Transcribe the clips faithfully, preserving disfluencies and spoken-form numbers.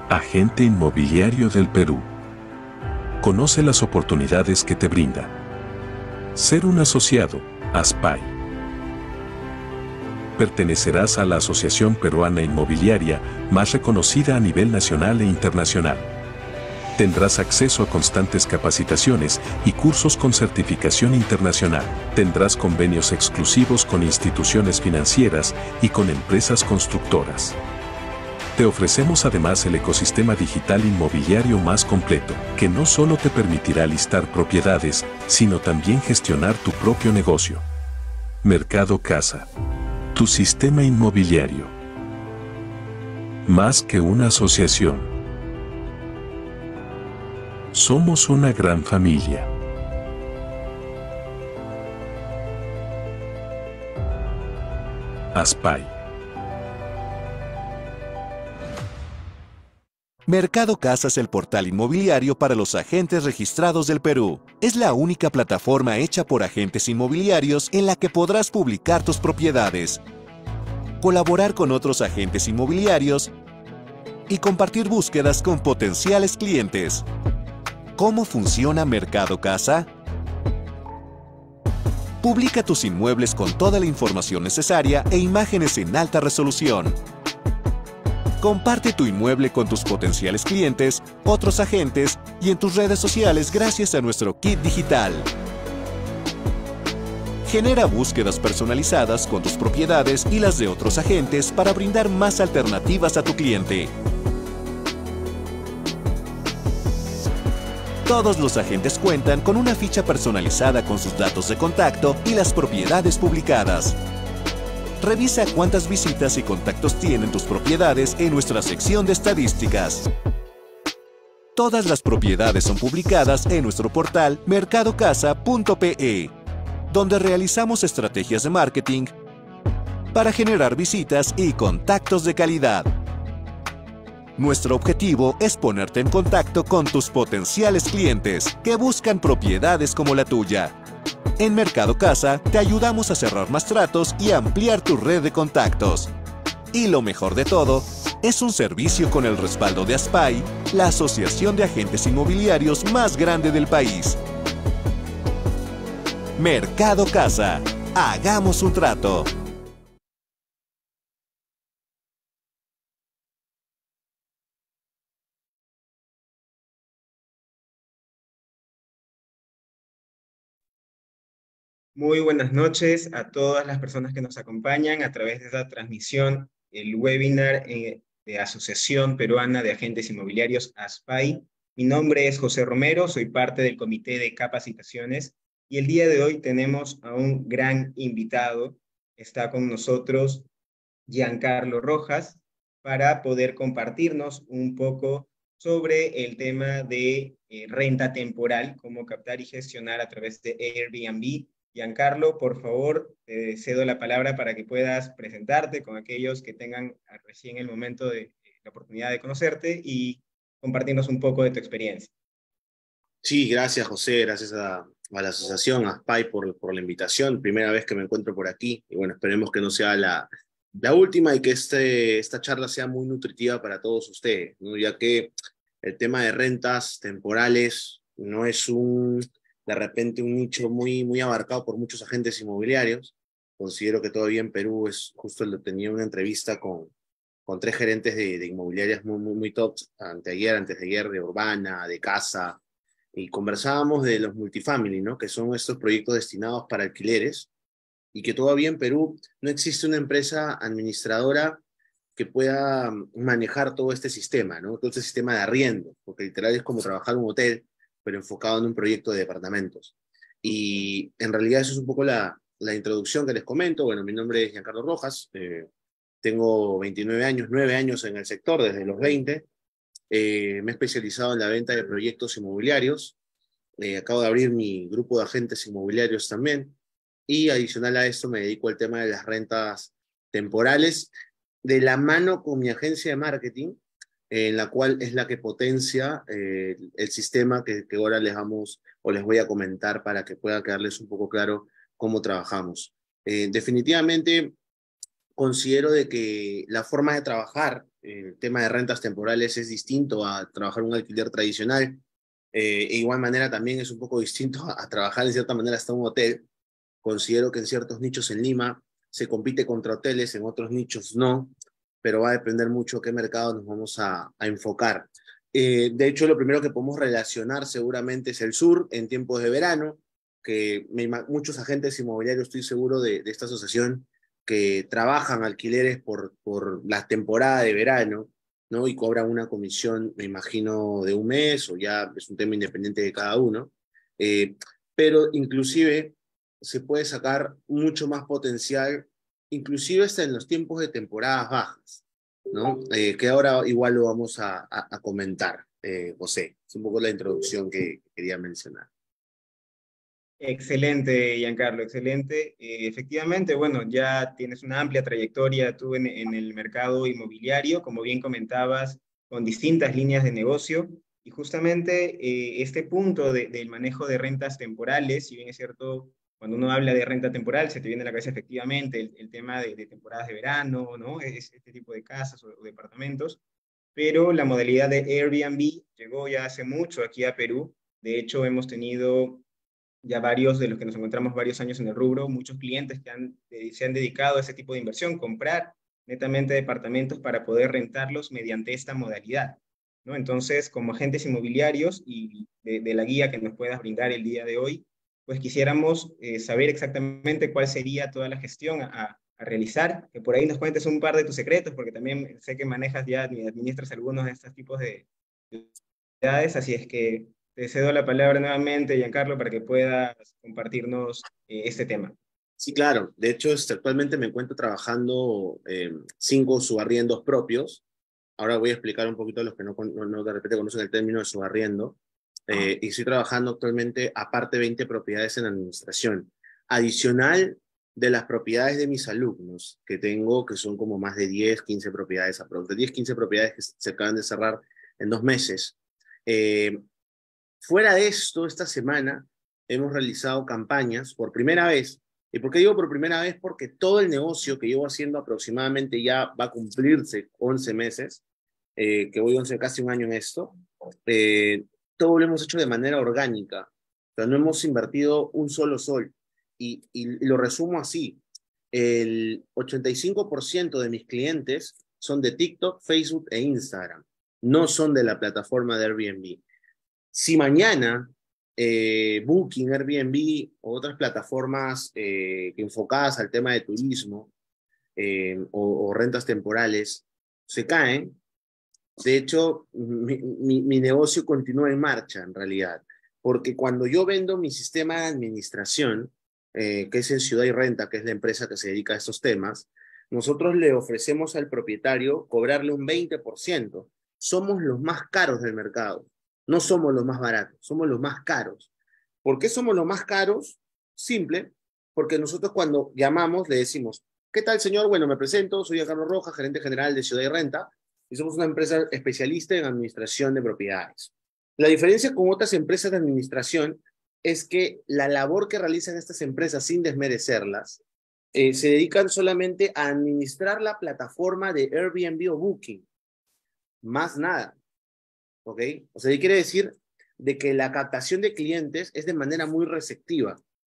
Agente Inmobiliario del Perú. Conoce las oportunidades que te brinda ser un asociado, ASPAI. Pertenecerás a la Asociación Peruana Inmobiliaria, más reconocida a nivel nacional e internacional. Tendrás acceso a constantes capacitaciones y cursos con certificación internacional. Tendrás convenios exclusivos con instituciones financieras y con empresas constructoras. Te ofrecemos además el ecosistema digital inmobiliario más completo, que no solo te permitirá listar propiedades, sino también gestionar tu propio negocio. Mercado Casa. Tu sistema inmobiliario. Más que una asociación. Somos una gran familia. ASPAI. Mercado Casa es el portal inmobiliario para los agentes registrados del Perú. Es la única plataforma hecha por agentes inmobiliarios en la que podrás publicar tus propiedades, colaborar con otros agentes inmobiliarios y compartir búsquedas con potenciales clientes. ¿Cómo funciona Mercado Casa? Publica tus inmuebles con toda la información necesaria e imágenes en alta resolución. Comparte tu inmueble con tus potenciales clientes, otros agentes y en tus redes sociales gracias a nuestro kit digital. Genera búsquedas personalizadas con tus propiedades y las de otros agentes para brindar más alternativas a tu cliente. Todos los agentes cuentan con una ficha personalizada con sus datos de contacto y las propiedades publicadas. Revisa cuántas visitas y contactos tienen tus propiedades en nuestra sección de estadísticas. Todas las propiedades son publicadas en nuestro portal mercado casa punto pe, donde realizamos estrategias de marketing para generar visitas y contactos de calidad. Nuestro objetivo es ponerte en contacto con tus potenciales clientes que buscan propiedades como la tuya. En Mercado Casa te ayudamos a cerrar más tratos y ampliar tu red de contactos. Y lo mejor de todo, es un servicio con el respaldo de ASPAI, la asociación de agentes inmobiliarios más grande del país. Mercado Casa. Hagamos un trato. Muy buenas noches a todas las personas que nos acompañan a través de esta transmisión, el webinar eh, de Asociación Peruana de Agentes Inmobiliarios, ASPAI. Mi nombre es José Romero, soy parte del Comité de Capacitaciones y el día de hoy tenemos a un gran invitado. Está con nosotros Giancarlo Rojas para poder compartirnos un poco sobre el tema de eh, renta temporal, cómo captar y gestionar a través de Airbnb. Giancarlo, por favor, te cedo la palabra para que puedas presentarte con aquellos que tengan recién el momento de, de la oportunidad de conocerte y compartirnos un poco de tu experiencia. Sí, gracias José, gracias a, a la asociación, a ASPAI por, por la invitación. Primera vez que me encuentro por aquí y bueno, esperemos que no sea la, la última y que este, esta charla sea muy nutritiva para todos ustedes, ¿no? Ya que el tema de rentas temporales no es un, de repente un nicho muy, muy abarcado por muchos agentes inmobiliarios. Considero que todavía en Perú es justo, tenía una entrevista con, con tres gerentes de, de inmobiliarias muy, muy, muy top, anteayer, antes de ayer, de Urbana, de Casa, y conversábamos de los multifamily, ¿no? Que son estos proyectos destinados para alquileres, y que todavía en Perú no existe una empresa administradora que pueda manejar todo este sistema, ¿no? Todo este sistema de arriendo, porque literal es como trabajar en un hotel, pero enfocado en un proyecto de departamentos. Y en realidad eso es un poco la, la introducción que les comento. Bueno, mi nombre es Giancarlo Rojas, eh, tengo veintinueve años, nueve años en el sector desde los veinte, eh, me he especializado en la venta de proyectos inmobiliarios, eh, acabo de abrir mi grupo de agentes inmobiliarios también, y adicional a esto me dedico al tema de las rentas temporales, de la mano con mi agencia de marketing, en la cual es la que potencia eh, el sistema que, que ahora les vamos o les voy a comentar para que pueda quedarles un poco claro cómo trabajamos. Eh, definitivamente considero de que la forma de trabajar el tema de rentas temporales es distinto a trabajar un alquiler tradicional. Eh, de igual manera también es un poco distinto a, a trabajar en cierta manera hasta un hotel. Considero que en ciertos nichos en Lima se compite contra hoteles, en otros nichos no, pero va a depender mucho qué mercado nos vamos a, a enfocar. Eh, de hecho, lo primero que podemos relacionar seguramente es el sur en tiempos de verano, que me, muchos agentes inmobiliarios, estoy seguro de, de esta asociación, que trabajan alquileres por, por la temporada de verano, ¿no? Y cobran una comisión, me imagino, de un mes, o ya es un tema independiente de cada uno. Eh, pero inclusive se puede sacar mucho más potencial, inclusive hasta en los tiempos de temporadas bajas, ¿no? Eh, que ahora igual lo vamos a, a, a comentar, eh, José. Es un poco la introducción que quería mencionar. Excelente, Giancarlo, excelente. Eh, efectivamente, bueno, ya tienes una amplia trayectoria tú en, en el mercado inmobiliario, como bien comentabas, con distintas líneas de negocio. Y justamente eh, este punto de, del manejo de rentas temporales, si bien es cierto, cuando uno habla de renta temporal, se te viene a la cabeza efectivamente el, el tema de, de temporadas de verano, ¿no? Es, este tipo de casas o, o departamentos. Pero la modalidad de Airbnb llegó ya hace mucho aquí a Perú. De hecho, hemos tenido ya varios de los que nos encontramos varios años en el rubro, muchos clientes que han, eh, se han dedicado a ese tipo de inversión, comprar netamente departamentos para poder rentarlos mediante esta modalidad, ¿no? Entonces, como agentes inmobiliarios y de, de la guía que nos puedas brindar el día de hoy, pues quisiéramos eh, saber exactamente cuál sería toda la gestión a, a realizar, que por ahí nos cuentes un par de tus secretos, porque también sé que manejas ya, administras algunos de estos tipos de actividades, así es que te cedo la palabra nuevamente, Giancarlo, para que puedas compartirnos eh, este tema. Sí, claro. De hecho, este, actualmente me encuentro trabajando eh, cinco subarriendos propios. Ahora voy a explicar un poquito a los que no, no, no de repente conocen el término de subarriendo. Eh, y estoy trabajando actualmente, aparte, veinte propiedades en administración. Adicional de las propiedades de mis alumnos, que tengo, que son como más de diez, quince propiedades, aproximadamente diez, quince propiedades que se acaban de cerrar en dos meses. Eh, Fuera de esto, esta semana hemos realizado campañas por primera vez. ¿Y por qué digo por primera vez? Porque todo el negocio que llevo haciendo aproximadamente ya va a cumplirse once meses, eh, que voy once, casi un año en esto, eh, todo lo hemos hecho de manera orgánica. O sea, no hemos invertido un solo sol. Y, y lo resumo así. El ochenta y cinco por ciento de mis clientes son de TikTok, Facebook e Instagram. No son de la plataforma de Airbnb. Si mañana eh, Booking, Airbnb o otras plataformas eh, enfocadas al tema de turismo eh, o, o rentas temporales se caen, de hecho, mi, mi, mi negocio continúa en marcha en realidad, porque cuando yo vendo mi sistema de administración, eh, que es en Ciudad y Renta, que es la empresa que se dedica a estos temas, nosotros le ofrecemos al propietario cobrarle un veinte por ciento. Somos los más caros del mercado. No somos los más baratos, somos los más caros. ¿Por qué somos los más caros? Simple, porque nosotros cuando llamamos le decimos, ¿qué tal, señor? Bueno, me presento, soy Carlos Rojas, gerente general de Ciudad y Renta, y somos una empresa especialista en administración de propiedades. La diferencia con otras empresas de administración es que la labor que realizan estas empresas, sin desmerecerlas, eh, se dedican solamente a administrar la plataforma de Airbnb o Booking. Más nada. ¿Ok? O sea, quiere decir de que la captación de clientes es de manera muy receptiva.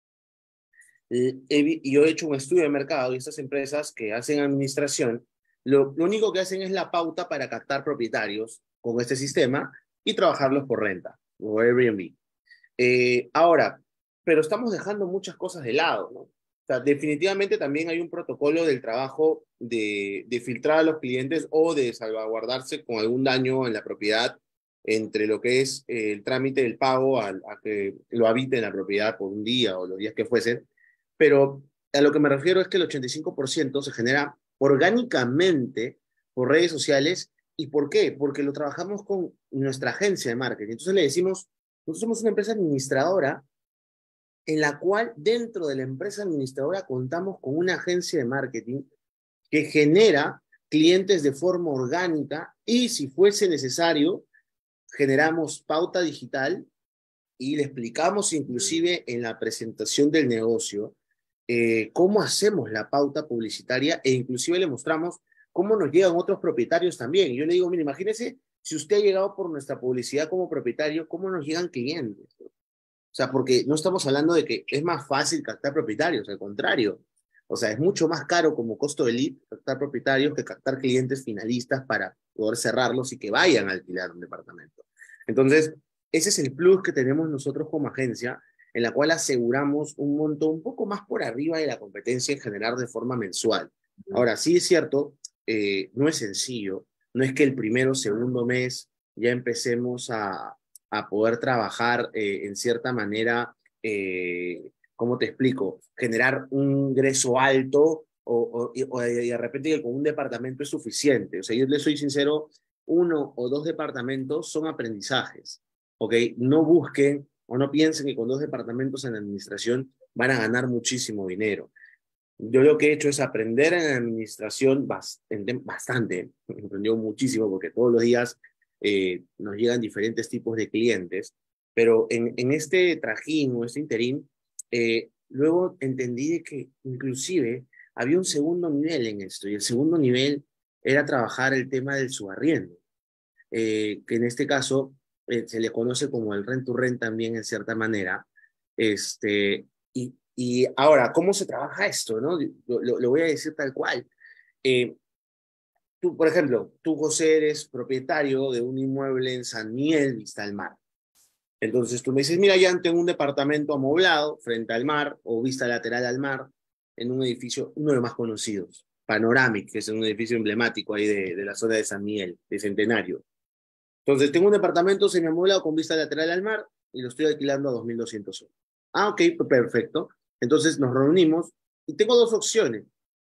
Y yo he hecho un estudio de mercado y estas empresas que hacen administración, lo, lo único que hacen es la pauta para captar propietarios con este sistema y trabajarlos por renta o Airbnb. Eh, ahora, pero estamos dejando muchas cosas de lado, ¿no? O sea, definitivamente también hay un protocolo del trabajo de, de filtrar a los clientes o de salvaguardarse con algún daño en la propiedad entre lo que es eh, el trámite del pago a, a que lo habite en la propiedad por un día o los días que fuesen, pero a lo que me refiero es que el ochenta y cinco por ciento se genera orgánicamente por redes sociales. ¿Y por qué? Porque lo trabajamos con nuestra agencia de marketing. Entonces le decimos, nosotros somos una empresa administradora en la cual dentro de la empresa administradora contamos con una agencia de marketing que genera clientes de forma orgánica y si fuese necesario generamos pauta digital y le explicamos inclusive en la presentación del negocio eh, cómo hacemos la pauta publicitaria e inclusive le mostramos cómo nos llegan otros propietarios también. Y yo le digo, mire, imagínese, si usted ha llegado por nuestra publicidad como propietario, ¿cómo nos llegan clientes? O sea, porque no estamos hablando de que es más fácil captar propietarios, al contrario. O sea, es mucho más caro como costo de lead captar propietarios que captar clientes finalistas para poder cerrarlos y que vayan a alquilar un departamento. Entonces, ese es el plus que tenemos nosotros como agencia, en la cual aseguramos un monto un poco más por arriba de la competencia en generar de forma mensual. Ahora, sí es cierto, eh, no es sencillo, no es que el primero o segundo mes ya empecemos a, a poder trabajar eh, en cierta manera, eh, ¿cómo te explico? Generar un ingreso alto o, o, o de, de repente que con un departamento es suficiente. O sea, yo le soy sincero, uno o dos departamentos son aprendizajes, ¿ok? No busquen o no piensen que con dos departamentos en la administración van a ganar muchísimo dinero. Yo lo que he hecho es aprender en la administración bastante, bastante. Me aprendió muchísimo porque todos los días eh, nos llegan diferentes tipos de clientes, pero en, en este trajín o este interín, eh, luego entendí de que inclusive había un segundo nivel en esto, y el segundo nivel era trabajar el tema del subarriendo, eh, que en este caso eh, se le conoce como el rent to rent también en cierta manera. Este, y, y ahora, ¿cómo se trabaja esto? ¿No? Lo, lo, lo voy a decir tal cual. Eh, tú, por ejemplo, tú, José, eres propietario de un inmueble en San Miguel, vista al mar. Entonces tú me dices, mira, ya tengo un departamento amoblado frente al mar o vista lateral al mar en un edificio, uno de los más conocidos, Panoramic, que es un edificio emblemático ahí de, de la zona de San Miguel, de Centenario. Entonces tengo un departamento semiamoblado con vista lateral al mar y lo estoy alquilando a dos mil doscientos soles. Ah, ok, perfecto. Entonces nos reunimos y tengo dos opciones.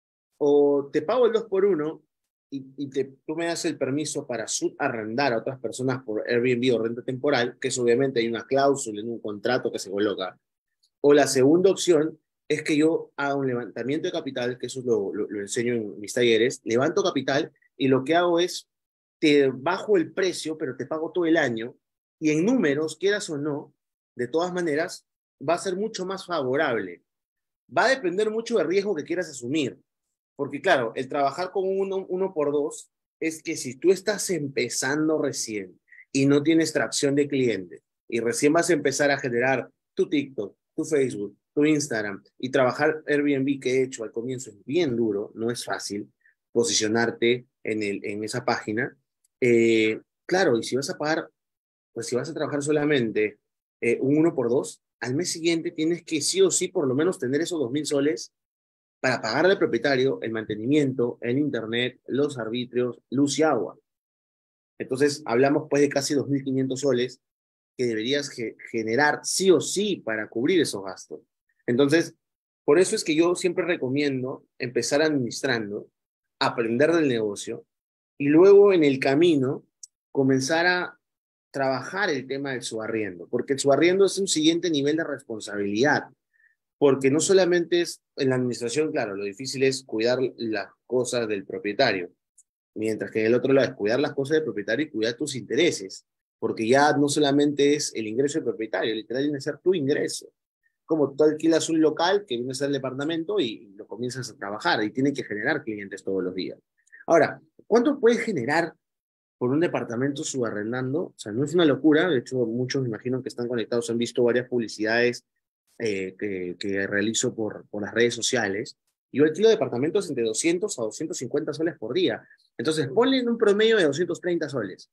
O te pago el dos por uno y, y te, tú me das el permiso para subarrendar a otras personas por Airbnb o renta temporal, que es obviamente hay una cláusula en un contrato que se coloca. O la segunda opción es que yo haga un levantamiento de capital, que eso lo, lo, lo enseño en mis talleres, levanto capital y lo que hago es te bajo el precio, pero te pago todo el año, y en números, quieras o no, de todas maneras, va a ser mucho más favorable. Va a depender mucho del riesgo que quieras asumir, porque claro, el trabajar con uno, uno por dos es que si tú estás empezando recién y no tienes tracción de clientes, y recién vas a empezar a generar tu TikTok, tu Facebook, tu Instagram, y trabajar Airbnb que he hecho al comienzo es bien duro, no es fácil posicionarte en, el, en esa página. Eh, claro, y si vas a pagar, pues si vas a trabajar solamente eh, un uno por dos, al mes siguiente tienes que sí o sí por lo menos tener esos dos mil soles para pagarle al propietario el mantenimiento, el internet, los arbitrios, luz y agua. Entonces hablamos pues de casi dos mil quinientos soles que deberías ge generar sí o sí para cubrir esos gastos. Entonces, por eso es que yo siempre recomiendo empezar administrando, aprender del negocio, y luego en el camino comenzar a trabajar el tema del subarriendo, porque el subarriendo es un siguiente nivel de responsabilidad, porque no solamente es en la administración, claro, lo difícil es cuidar las cosas del propietario, mientras que en el otro lado es cuidar las cosas del propietario y cuidar tus intereses, porque ya no solamente es el ingreso del propietario, literal viene a ser tu ingreso. Como tú alquilas un local que viene a ser el departamento y lo comienzas a trabajar y tiene que generar clientes todos los días. Ahora, ¿cuánto puedes generar por un departamento subarrendando? O sea, no es una locura. De hecho, muchos me imagino que están conectados, han visto varias publicidades eh, que, que realizo por, por las redes sociales. Yo alquilo departamentos entre doscientos a doscientos cincuenta soles por día. Entonces, ponle en un promedio de doscientos treinta soles.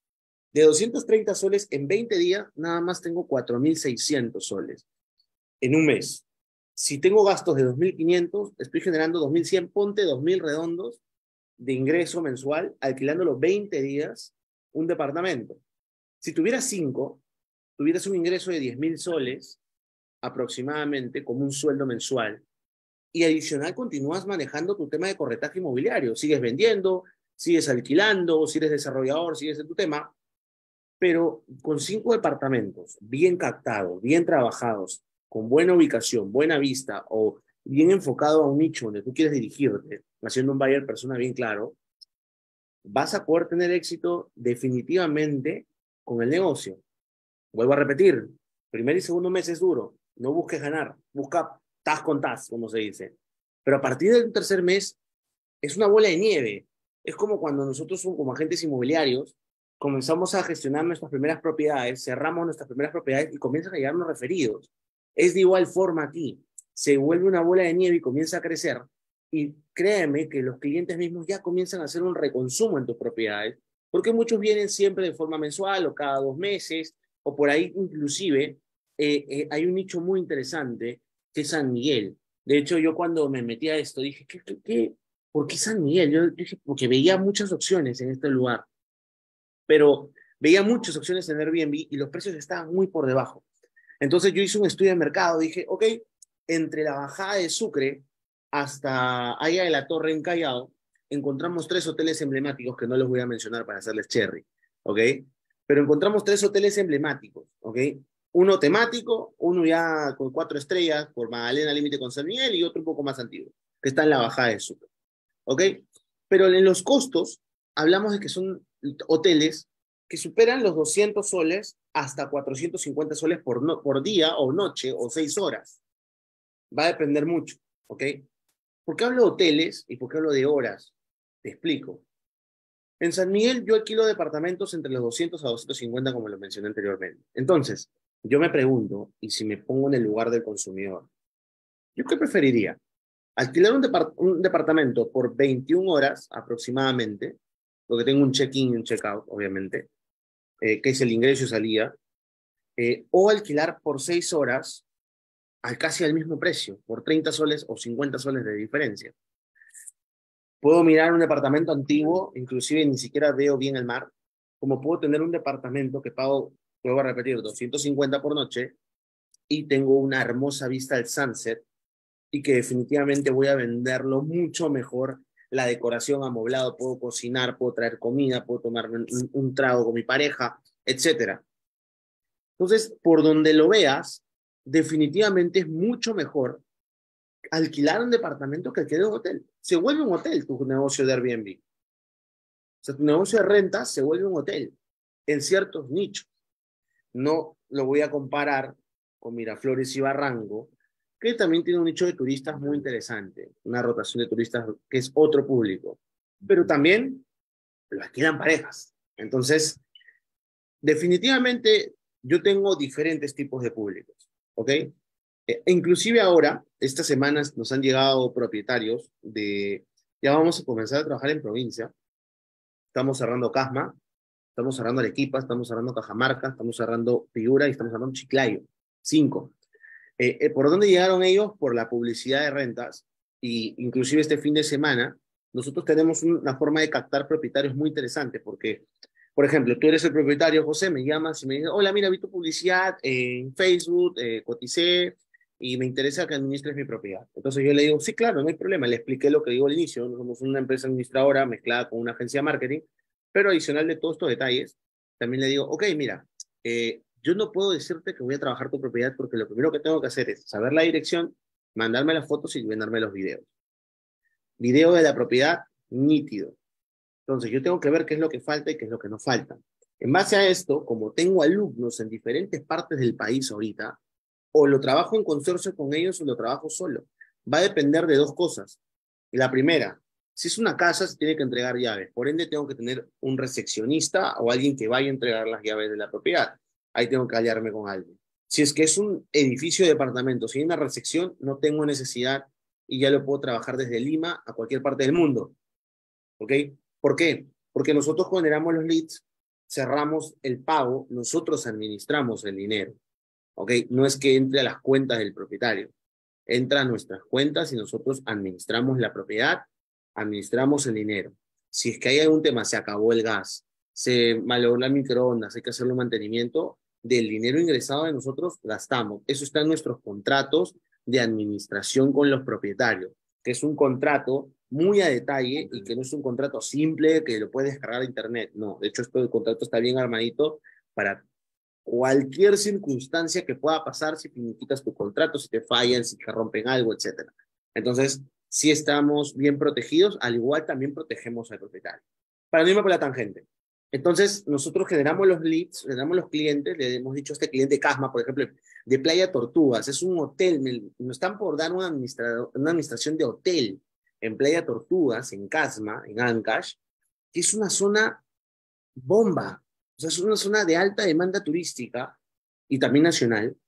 De doscientos treinta soles, en veinte días, nada más tengo cuatro mil seiscientos soles. En un mes. Si tengo gastos de dos mil quinientos, estoy generando dos mil cien, ponte dos mil redondos de ingreso mensual, alquilándolo veinte días, un departamento. Si tuvieras cinco, tuvieras un ingreso de diez mil soles, aproximadamente, como un sueldo mensual, y adicional continúas manejando tu tema de corretaje inmobiliario. Sigues vendiendo, sigues alquilando, si eres desarrollador, sigues en tu tema, pero con cinco departamentos bien captados, bien trabajados, con buena ubicación, buena vista o bien enfocado a un nicho donde tú quieres dirigirte, haciendo un buyer persona bien claro, vas a poder tener éxito definitivamente con el negocio. Vuelvo a repetir, primer y segundo mes es duro, no busques ganar, busca tas con tas, como se dice. Pero a partir del tercer mes es una bola de nieve, Es como cuando nosotros, como agentes inmobiliarios, comenzamos a gestionar nuestras primeras propiedades, cerramos nuestras primeras propiedades y comienzan a llegarnos referidos. Es de igual forma aquí. Se vuelve una bola de nieve y comienza a crecer. Y créeme que los clientes mismos ya comienzan a hacer un reconsumo en tus propiedades, porque muchos vienen siempre de forma mensual o cada dos meses, o por ahí inclusive eh, eh, hay un nicho muy interesante que es San Miguel. De hecho, yo cuando me metí a esto dije, ¿qué, qué, qué? ¿Por qué San Miguel? Yo dije, porque veía muchas opciones en este lugar, pero veía muchas opciones en Airbnb y los precios estaban muy por debajo. Entonces yo hice un estudio de mercado, dije, ok, entre la bajada de Sucre hasta allá de la Torre en Callao, encontramos tres hoteles emblemáticos que no los voy a mencionar para hacerles cherry, ¿ok? Pero encontramos tres hoteles emblemáticos, ¿ok? Uno temático, uno ya con cuatro estrellas por Magdalena Límite con San Miguel y otro un poco más antiguo, que está en la bajada de Sucre, ¿ok? Pero en los costos hablamos de que son hoteles que superan los doscientos soles hasta cuatrocientos cincuenta soles por, no, por día o noche o seis horas. Va a depender mucho, ¿ok? ¿Por qué hablo de hoteles y por qué hablo de horas? Te explico. En San Miguel yo alquilo departamentos entre los doscientos a doscientos cincuenta, como lo mencioné anteriormente. Entonces, yo me pregunto, y si me pongo en el lugar del consumidor, ¿yo qué preferiría? Alquilar un, depart un departamento por veintiuna horas aproximadamente, porque tengo un check-in y un check-out, obviamente, eh, que es el ingreso y salida, eh, o alquilar por seis horas al casi al mismo precio, por treinta soles o cincuenta soles de diferencia. Puedo mirar un departamento antiguo, inclusive ni siquiera veo bien el mar, como puedo tener un departamento que pago, vuelvo a repetir, doscientos cincuenta por noche, y tengo una hermosa vista al sunset, y que definitivamente voy a venderlo mucho mejor. La decoración amoblado, puedo cocinar, puedo traer comida, puedo tomar un, un trago con mi pareja, etcétera. Entonces, por donde lo veas, definitivamente es mucho mejor alquilar un departamento que alquilar un hotel. Se vuelve un hotel tu negocio de Airbnb. O sea, tu negocio de rentas se vuelve un hotel en ciertos nichos. No lo voy a comparar con Miraflores y Barranco, que también tiene un nicho de turistas muy interesante, una rotación de turistas que es otro público, pero también lo alquilan parejas. Entonces, definitivamente yo tengo diferentes tipos de públicos, ¿ok? E inclusive ahora, estas semanas nos han llegado propietarios de, ya vamos a comenzar a trabajar en provincia, estamos cerrando Casma, estamos cerrando Arequipa, estamos cerrando Cajamarca, estamos cerrando Piura y estamos cerrando Chiclayo, cinco. Eh, eh, ¿Por dónde llegaron ellos? Por la publicidad de rentas, y inclusive este fin de semana nosotros tenemos una forma de captar propietarios muy interesante, porque, por ejemplo, tú eres el propietario, José, me llamas y me dices, hola, mira, vi tu publicidad en Facebook, eh, coticé, y me interesa que administres mi propiedad. Entonces yo le digo, sí, claro, no hay problema, le expliqué lo que digo al inicio, somos una empresa administradora mezclada con una agencia de marketing, pero adicional de todos estos detalles, también le digo, ok, mira, eh, yo no puedo decirte que voy a trabajar tu propiedad porque lo primero que tengo que hacer es saber la dirección, mandarme las fotos y mandarme los videos. Video de la propiedad, nítido. Entonces yo tengo que ver qué es lo que falta y qué es lo que no falta. En base a esto, como tengo alumnos en diferentes partes del país ahorita, o lo trabajo en consorcio con ellos o lo trabajo solo. Va a depender de dos cosas. La primera, si es una casa, se tiene que entregar llaves. Por ende, tengo que tener un recepcionista o alguien que vaya a entregar las llaves de la propiedad. Ahí tengo que aliarme con alguien. Si es que es un edificio de departamentos y hay una recepción, no tengo necesidad y ya lo puedo trabajar desde Lima a cualquier parte del mundo. ¿Ok? ¿Por qué? Porque nosotros generamos los leads, cerramos el pago, nosotros administramos el dinero. ¿Ok? No es que entre a las cuentas del propietario. Entra a nuestras cuentas y nosotros administramos la propiedad, administramos el dinero. Si es que hay algún tema, se acabó el gas, se malogró la microondas, hay que hacerle un mantenimiento, del dinero ingresado de nosotros gastamos. Eso está en nuestros contratos de administración con los propietarios, que es un contrato muy a detalle y que no es un contrato simple que lo puedes descargar de internet. No, de hecho, esto el contrato está bien armadito para cualquier circunstancia que pueda pasar si finiquitas tu contrato, si te fallan, si te rompen algo, etcétera. Entonces, si estamos bien protegidos, al igual también protegemos al propietario. Para no irme por la tangente. Entonces, nosotros generamos los leads, generamos los clientes, le hemos dicho a este cliente Casma, por ejemplo, de Playa Tortugas, es un hotel, me, me están por dar una, administra, una administración de hotel en Playa Tortugas, en Casma, en Ancash, que es una zona bomba, o sea, es una zona de alta demanda turística y también nacional,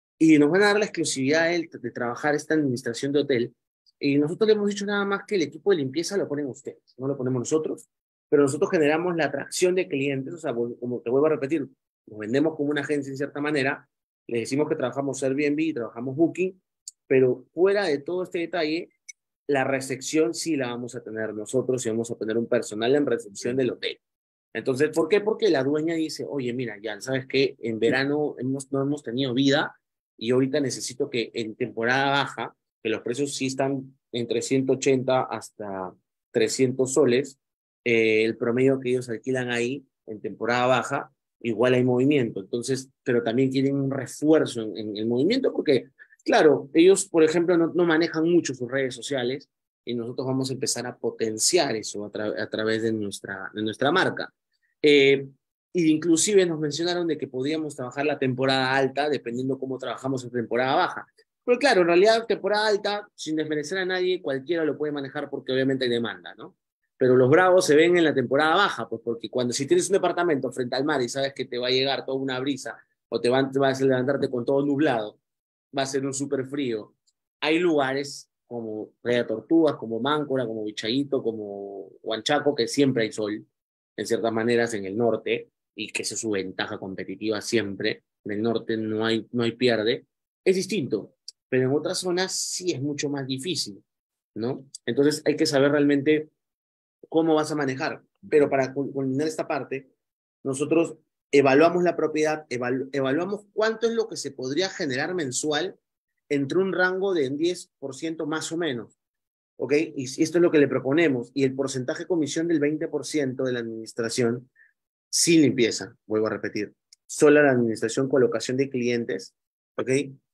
y nos van a dar la exclusividad de, de trabajar esta administración de hotel, y nosotros le hemos dicho nada más que el equipo de limpieza lo ponen ustedes, no lo ponemos nosotros, pero nosotros generamos la atracción de clientes, o sea, como te vuelvo a repetir, nos vendemos como una agencia en cierta manera, les decimos que trabajamos Airbnb, trabajamos Booking, pero fuera de todo este detalle, la recepción sí la vamos a tener nosotros y vamos a tener un personal en recepción del hotel. Entonces, ¿por qué? Porque la dueña dice, oye, mira, ya sabes que en verano hemos, no hemos tenido vida y ahorita necesito que en temporada baja, que los precios sí están entre ciento ochenta hasta trescientos soles, eh, el promedio que ellos alquilan ahí en temporada baja, igual hay movimiento. Entonces, pero también quieren un refuerzo en, en el movimiento porque, claro, ellos, por ejemplo, no, no manejan mucho sus redes sociales y nosotros vamos a empezar a potenciar eso a, tra a través de nuestra, de nuestra marca. Eh, y inclusive nos mencionaron de que podíamos trabajar la temporada alta dependiendo cómo trabajamos en temporada baja. Pero claro, en realidad temporada alta, sin desmerecer a nadie, cualquiera lo puede manejar porque obviamente hay demanda, ¿no? Pero los bravos se ven en la temporada baja, pues porque cuando si tienes un departamento frente al mar y sabes que te va a llegar toda una brisa o te, van, te vas a levantarte con todo nublado, va a ser un súper frío. Hay lugares como Playa Tortugas, como Máncora, como Vichayito, como Huanchaco, que siempre hay sol, en ciertas maneras en el norte, y que esa es su ventaja competitiva siempre. En el norte no hay, no hay pierde. Es distinto, pero en otras zonas sí es mucho más difícil, ¿no? Entonces hay que saber realmente cómo vas a manejar. Pero para culminar esta parte, nosotros evaluamos la propiedad, evalu evaluamos cuánto es lo que se podría generar mensual entre un rango de diez por ciento más o menos, ¿ok? Y esto es lo que le proponemos. Y el porcentaje de comisión del veinte por ciento de la administración sin limpieza, vuelvo a repetir, solo la administración, colocación de clientes, ¿ok?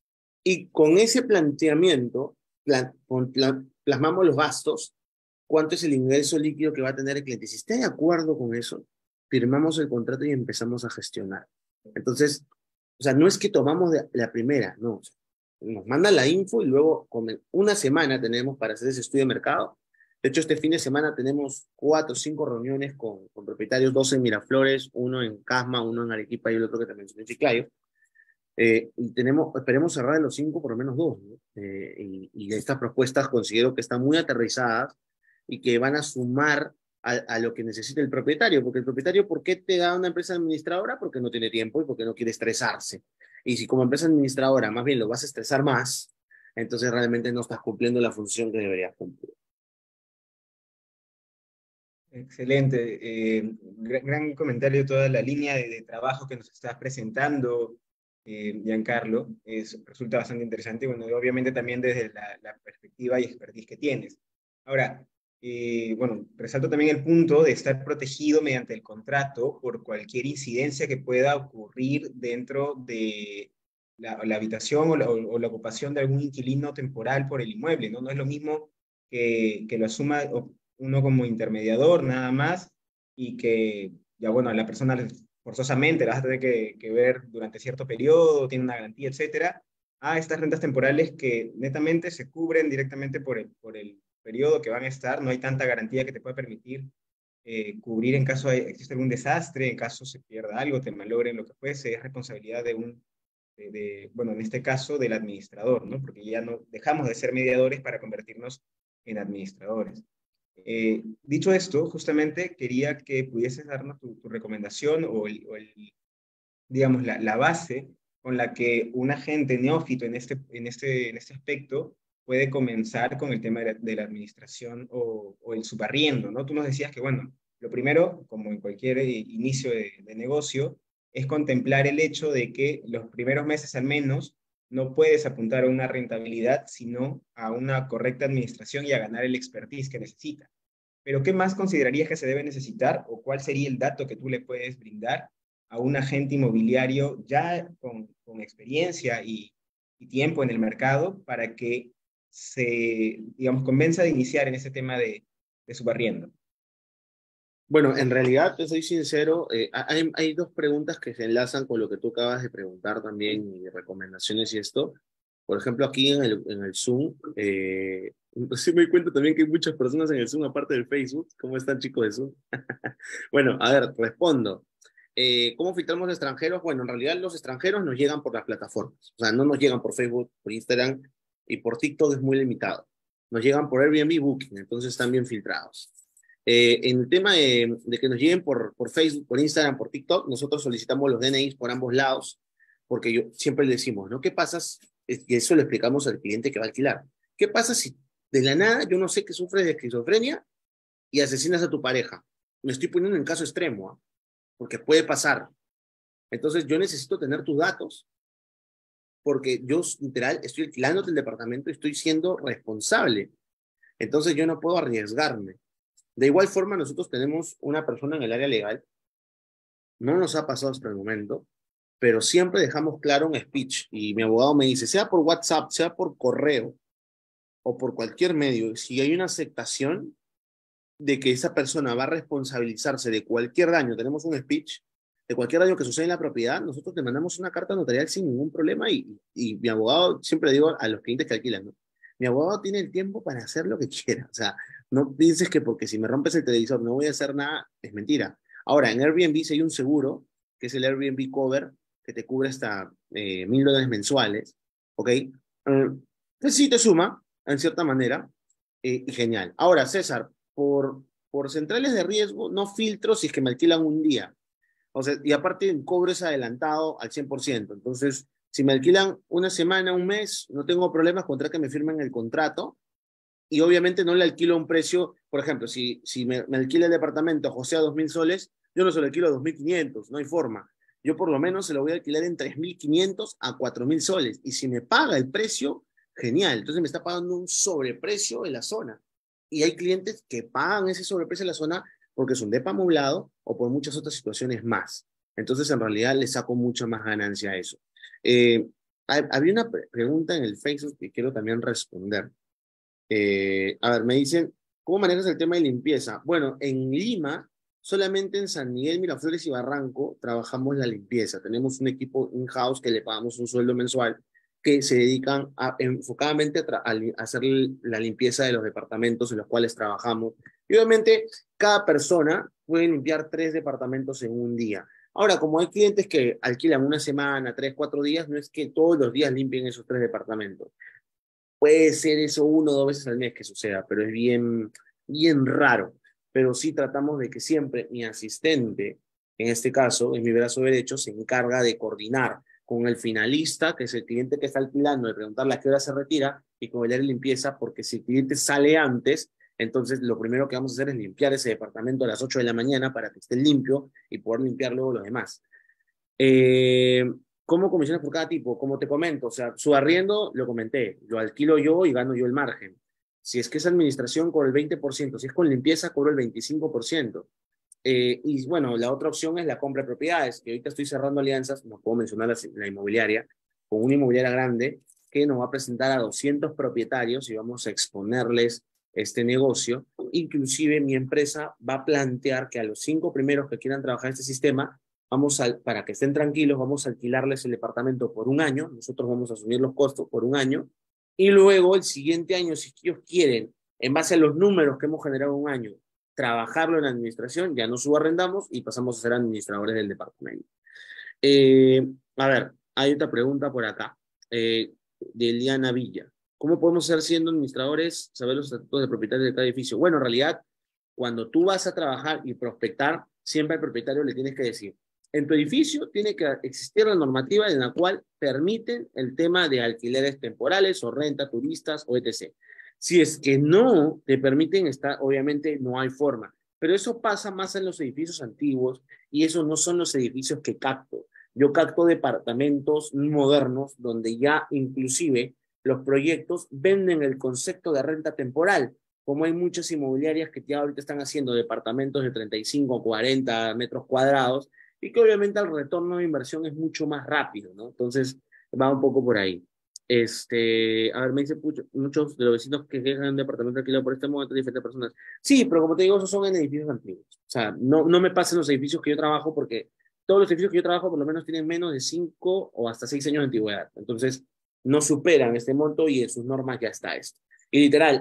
Y con ese planteamiento, plan, plan, plasmamos los gastos, cuánto es el ingreso líquido que va a tener el cliente. Si está de acuerdo con eso, firmamos el contrato y empezamos a gestionar. Entonces, o sea, no es que tomamos de la primera, no. Nos mandan la info y luego una semana tenemos para hacer ese estudio de mercado. De hecho, este fin de semana tenemos cuatro o cinco reuniones con, con propietarios, dos en Miraflores, uno en Casma, uno en Arequipa y el otro que también es en Chiclayo. Eh, y tenemos, esperemos cerrar de los cinco por lo menos dos, ¿no? Eh, y, y estas propuestas considero que están muy aterrizadas y que van a sumar a, a lo que necesita el propietario, porque el propietario, ¿por qué te da una empresa administradora? Porque no tiene tiempo y porque no quiere estresarse. Y si como empresa administradora más bien lo vas a estresar más, entonces realmente no estás cumpliendo la función que deberías cumplir. Excelente. Eh, gran, gran comentario, toda la línea de, de trabajo que nos estás presentando, eh, Giancarlo, es, resulta bastante interesante, bueno, obviamente también desde la, la perspectiva y expertise que tienes. Ahora, eh, bueno, resalto también el punto de estar protegido mediante el contrato por cualquier incidencia que pueda ocurrir dentro de la, la habitación o la, o la ocupación de algún inquilino temporal por el inmueble, ¿no? No es lo mismo que, que lo asuma uno como intermediador nada más y que, ya bueno, a la persona forzosamente la vas a tener que, que ver durante cierto periodo, tiene una garantía, etcétera, a estas rentas temporales que netamente se cubren directamente por el, por el periodo que van a estar, no hay tanta garantía que te pueda permitir eh, cubrir en caso de existe algún desastre, en caso se pierda algo, te malogren, lo que fuese, es responsabilidad de un, de, de, bueno, en este caso del administrador, ¿no? Porque ya no dejamos de ser mediadores para convertirnos en administradores. Eh, dicho esto, justamente quería que pudieses darnos tu, tu recomendación o, el, o el, digamos, la, la base con la que un agente neófito en este, en este, en este aspecto puede comenzar con el tema de la, de la administración o, o el subarriendo, ¿no? Tú nos decías que, bueno, lo primero, como en cualquier inicio de, de negocio, es contemplar el hecho de que los primeros meses al menos no puedes apuntar a una rentabilidad, sino a una correcta administración y a ganar el expertise que necesita. Pero ¿qué más considerarías que se debe necesitar o cuál sería el dato que tú le puedes brindar a un agente inmobiliario ya con, con experiencia y, y tiempo en el mercado para que se, digamos, convenza de iniciar en ese tema de, de subarriendo? Bueno, en realidad, te soy sincero, eh, hay, hay dos preguntas que se enlazan con lo que tú acabas de preguntar también, y recomendaciones y esto. Por ejemplo, aquí en el, en el Zoom, eh, sí me doy cuenta también que hay muchas personas en el Zoom, aparte del Facebook. ¿Cómo están, chicos de Zoom? Bueno, a ver, respondo. Eh, ¿Cómo filtramos extranjeros? Bueno, en realidad los extranjeros nos llegan por las plataformas. O sea, no nos llegan por Facebook, por Instagram y por TikTok es muy limitado. Nos llegan por Airbnb Booking, entonces están bien filtrados. Eh, en el tema de, de que nos lleguen por, por Facebook, por Instagram, por TikTok, nosotros solicitamos los D N Is por ambos lados, porque yo siempre le decimos, ¿no? ¿Qué pasa? Y eso lo explicamos al cliente que va a alquilar. ¿Qué pasa si de la nada yo no sé que sufres de esquizofrenia y asesinas a tu pareja? Me estoy poniendo en caso extremo, ¿eh? Porque puede pasar. Entonces yo necesito tener tus datos, porque yo literal estoy alquilándote el departamento y estoy siendo responsable. Entonces yo no puedo arriesgarme. De igual forma, nosotros tenemos una persona en el área legal, no nos ha pasado hasta el momento, pero siempre dejamos claro un speech y mi abogado me dice, sea por WhatsApp, sea por correo o por cualquier medio, si hay una aceptación de que esa persona va a responsabilizarse de cualquier daño, tenemos un speech, de cualquier daño que suceda en la propiedad, nosotros te mandamos una carta notarial sin ningún problema y, y mi abogado, siempre digo a los clientes que alquilan, ¿no? Mi abogado tiene el tiempo para hacer lo que quiera, o sea, no pienses que porque si me rompes el televisor no voy a hacer nada, es mentira. Ahora, en Airbnb si hay un seguro, que es el Airbnb Cover, que te cubre hasta eh, mil dólares mensuales, ¿ok? Eh, pues sí te suma, en cierta manera, eh, y genial. Ahora, César, por, por centrales de riesgo, no filtro si es que me alquilan un día. O sea, y aparte el cobro es adelantado al cien por ciento. Entonces, si me alquilan una semana, un mes, no tengo problemas contra que me firmen el contrato. Y obviamente no le alquilo a un precio, por ejemplo, si, si me, me alquila el departamento José a dos mil soles, yo no se lo alquilo a dos mil quinientos, no hay forma. Yo por lo menos se lo voy a alquilar en tres mil quinientos a cuatro mil soles. Y si me paga el precio, genial. Entonces me está pagando un sobreprecio en la zona. Y hay clientes que pagan ese sobreprecio en la zona porque es un depa amoblado o por muchas otras situaciones más. Entonces, en realidad, le saco mucha más ganancia a eso. Eh, había una pregunta en el Facebook que quiero también responder. Eh, a ver, me dicen, ¿cómo manejas el tema de limpieza? Bueno, en Lima, solamente en San Miguel, Miraflores y Barranco, trabajamos la limpieza. Tenemos un equipo in-house que le pagamos un sueldo mensual que se dedican a, enfocadamente a, a hacer la limpieza de los departamentos en los cuales trabajamos. Y obviamente, cada persona puede limpiar tres departamentos en un día. Ahora, como hay clientes que alquilan una semana, tres, cuatro días, no es que todos los días limpien esos tres departamentos. Puede ser eso uno o dos veces al mes que suceda, pero es bien, bien raro. Pero sí tratamos de que siempre mi asistente, en este caso, en mi brazo derecho, se encarga de coordinar con el finalista, que es el cliente que está alquilando, de preguntarle a qué hora se retira, y con el área de limpieza, porque si el cliente sale antes, entonces lo primero que vamos a hacer es limpiar ese departamento a las ocho de la mañana para que esté limpio y poder limpiar luego los demás. Eh, ¿Cómo comisiones por cada tipo? Como te comento, o sea, su arriendo, lo comenté, lo alquilo yo y gano yo el margen. Si es que es administración, cobro el veinte por ciento. Si es con limpieza, cobro el veinticinco por ciento. Eh, y bueno, la otra opción es la compra de propiedades, que ahorita estoy cerrando alianzas, no puedo mencionar la, la inmobiliaria, con una inmobiliaria grande que nos va a presentar a doscientos propietarios y vamos a exponerles este negocio. Inclusive mi empresa va a plantear que a los cinco primeros que quieran trabajar en este sistema, vamos a, para que estén tranquilos, vamos a alquilarles el departamento por un año, nosotros vamos a asumir los costos por un año, y luego el siguiente año, si ellos quieren, en base a los números que hemos generado un año, trabajarlo en administración, ya no subarrendamos y pasamos a ser administradores del departamento. Eh, a ver, hay otra pregunta por acá, eh, de Eliana Villa. ¿Cómo podemos ser siendo administradores, saber los estatutos de propietarios de cada edificio? Bueno, en realidad, cuando tú vas a trabajar y prospectar, siempre al propietario le tienes que decir, en tu edificio tiene que existir la normativa en la cual permiten el tema de alquileres temporales o renta, turistas o etcétera. Si es que no te permiten estar, obviamente no hay forma. Pero eso pasa más en los edificios antiguos y esos no son los edificios que capto. Yo capto departamentos modernos donde ya inclusive los proyectos venden el concepto de renta temporal. Como hay muchas inmobiliarias que ya ahorita están haciendo departamentos de treinta y cinco, cuarenta metros cuadrados y que obviamente el retorno de inversión es mucho más rápido, ¿no? Entonces va un poco por ahí. Este, a ver, me dice muchos de los vecinos que quejan un departamento alquilado por este momento de diferentes personas. Sí, pero como te digo, esos son en edificios antiguos. O sea, no, no me pasen los edificios que yo trabajo porque todos los edificios que yo trabajo por lo menos tienen menos de cinco o hasta seis años de antigüedad. Entonces, no superan este monto y en sus normas ya está esto. Y literal,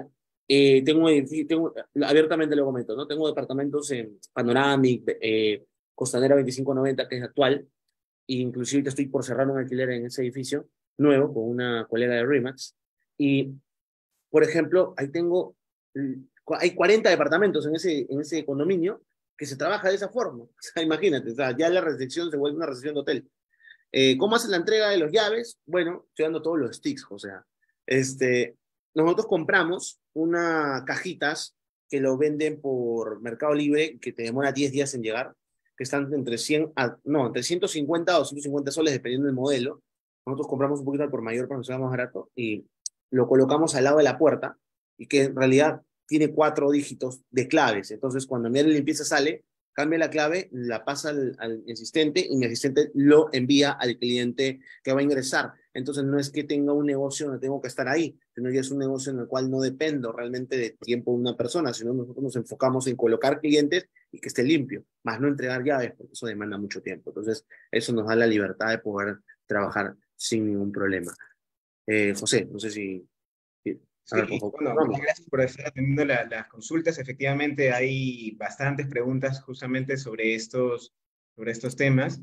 Eh, tengo, edifi- tengo, abiertamente lo comento, ¿no? Tengo departamentos en Panoramic, eh, Costanera veinticinco noventa, que es actual, e inclusive ahorita estoy por cerrar un alquiler en ese edificio nuevo con una colega de Remax. Y, por ejemplo, ahí tengo, hay cuarenta departamentos en ese, en ese condominio que se trabaja de esa forma. O sea, imagínate, o sea, ya la recepción se vuelve una recepción de hotel. Eh, ¿Cómo hacen la entrega de los llaves? Bueno, estoy dando todos los sticks, o sea, este, nosotros compramos unas cajitas que lo venden por Mercado Libre, que te demora diez días en llegar, que están entre cien a, no, entre ciento cincuenta o doscientos cincuenta soles, dependiendo del modelo. Nosotros compramos un poquito al por mayor para que sea más barato y lo colocamos al lado de la puerta, y que en realidad tiene cuatro dígitos de claves. Entonces, cuando mi área de limpieza sale, cambia la clave, la pasa al, al asistente y mi asistente lo envía al cliente que va a ingresar. Entonces no es que tenga un negocio donde tengo que estar ahí, sino ya es un negocio en el cual no dependo realmente de tiempo de una persona, sino nosotros nos enfocamos en colocar clientes y que esté limpio, más no entregar llaves, porque eso demanda mucho tiempo. Entonces eso nos da la libertad de poder trabajar sin ningún problema. Eh, José, no sé si... si- A ver, por Sí, favor, bueno, muchas vamos. gracias por estar atendiendo la- las consultas. Efectivamente, hay bastantes preguntas justamente sobre estos, sobre estos temas.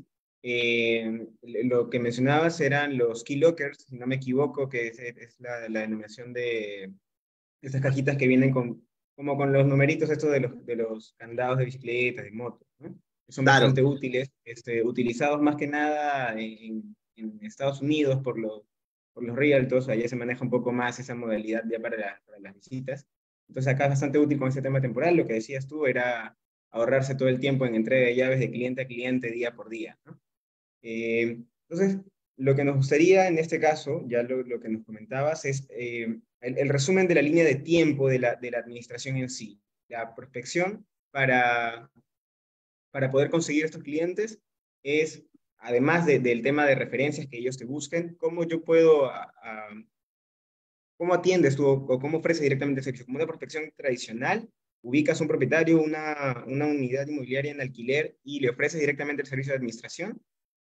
Eh, lo que mencionabas eran los key lockers, si no me equivoco, que es, es la, la denominación de estas cajitas que vienen con, como con los numeritos estos de los, de los candados de bicicletas, de motos, ¿no? Son Claro, bastante útiles, este, utilizados más que nada en, en Estados Unidos por los, por los realtors. Allá se maneja un poco más esa modalidad ya para, la- para las visitas. Entonces acá es bastante útil con ese tema temporal. Lo que decías tú era ahorrarse todo el tiempo en entrega de llaves de cliente a cliente día por día, ¿no? Eh, entonces, lo que nos gustaría en este caso, ya lo, lo que nos comentabas, es eh, el, el resumen de la línea de tiempo de la, de la administración en sí. La prospección para, para poder conseguir estos clientes es, además de- del tema de referencias que ellos te busquen, cómo yo puedo, a- a- cómo atiendes tú o cómo ofreces directamente el servicio. Como una prospección tradicional, ubicas un propietario, una, una unidad inmobiliaria en alquiler y le ofreces directamente el servicio de administración.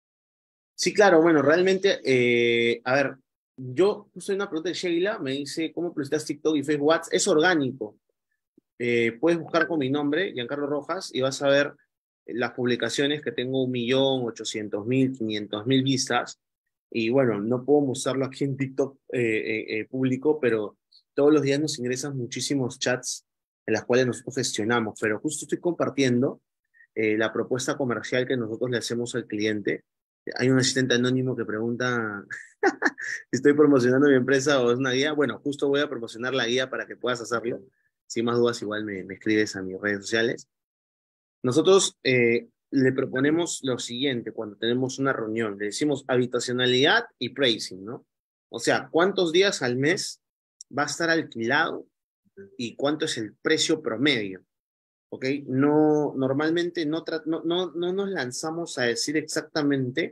sí, claro, bueno, realmente, eh, a ver, yo puse una pregunta de Sheila, me dice, ¿cómo publicitas TikTok y Facebook Ads? Es orgánico. Eh, puedes buscar con mi nombre, Giancarlo Rojas, y vas a ver las publicaciones que tengo un millón, ochocientos mil, quinientos mil vistas. Y bueno, no puedo mostrarlo aquí en TikTok eh, eh, eh, público, pero todos los días nos ingresan muchísimos chats en las cuales nosotros gestionamos. Pero justo estoy compartiendo eh, la propuesta comercial que nosotros le hacemos al cliente. Hay un asistente anónimo que pregunta si estoy promocionando mi empresa o es una guía. Bueno, justo voy a promocionar la guía para que puedas hacerlo. Si más dudas, igual me, me escribes a mis redes sociales. Nosotros eh, le proponemos lo siguiente cuando tenemos una reunión. Le decimos habitacionalidad y pricing, ¿no? O sea, ¿cuántos días al mes va a estar alquilado y cuánto es el precio promedio? ¿Ok? No, normalmente no, no, no, no nos lanzamos a decir exactamente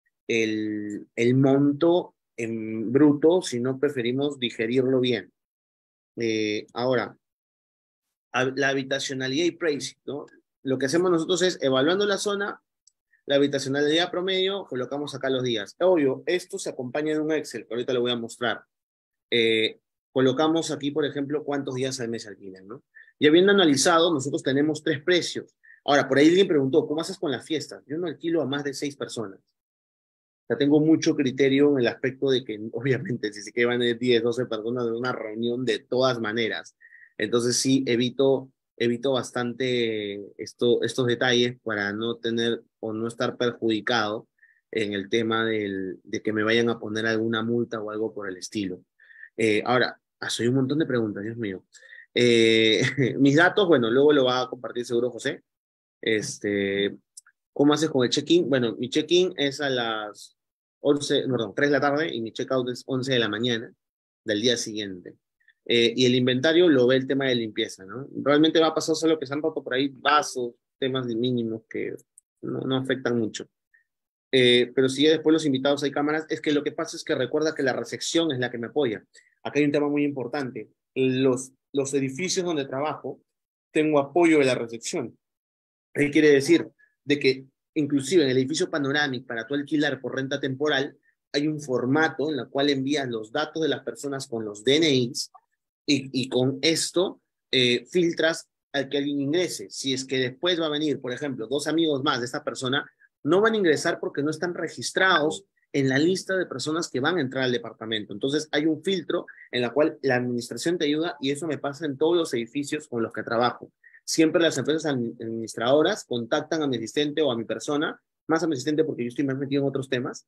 el, el monto en bruto, sino preferimos digerirlo bien. Eh, ahora, la habitacionalidad y pricing, ¿no? Lo que hacemos nosotros es, evaluando la zona, la habitacionalidad promedio, colocamos acá los días. Obvio, esto se acompaña de un Excel, que ahorita lo voy a mostrar. Eh, colocamos aquí, por ejemplo, cuántos días al mes alquilan, ¿no? Y habiendo analizado, nosotros tenemos tres precios. Ahora, por ahí alguien preguntó, ¿cómo haces con las fiestas? Yo no alquilo a más de seis personas. O sea, tengo mucho criterio en el aspecto de que, obviamente, si se quedan diez, doce personas en una reunión, de todas maneras. Entonces, sí, evito, evito bastante esto, estos detalles para no tener o no estar perjudicado en el tema del, de que me vayan a poner alguna multa o algo por el estilo. Eh, ahora, ah, soy un montón de preguntas, Dios mío. Eh, mis datos, bueno, luego lo va a compartir seguro José. Este, ¿cómo haces con el check-in? Bueno, mi check-in es a las once, perdón, tres de la tarde y mi check-out es once de la mañana del día siguiente. Eh, y el inventario lo ve el tema de limpieza, ¿no? Realmente va a pasar solo que se han roto por ahí vasos, temas de mínimos que no, no afectan mucho. Eh, pero si ya después los invitados hay cámaras, es que lo que pasa es que recuerda que la recepción es la que me apoya. Acá hay un tema muy importante. Los, los edificios donde trabajo, tengo apoyo de la recepción. ¿Qué quiere decir? De que inclusive en el edificio Panoramic, para tu alquilar por renta temporal, hay un formato en el cual envías los datos de las personas con los D N Is y, y con esto eh, filtras al que alguien ingrese. Si es que después va a venir, por ejemplo, dos amigos más de esta persona, no van a ingresar porque no están registrados en la lista de personas que van a entrar al departamento. Entonces hay un filtro en la cual la administración te ayuda y eso me pasa en todos los edificios con los que trabajo. Siempre las empresas administradoras contactan a mi asistente o a mi persona, más a mi asistente porque yo estoy más metido en otros temas,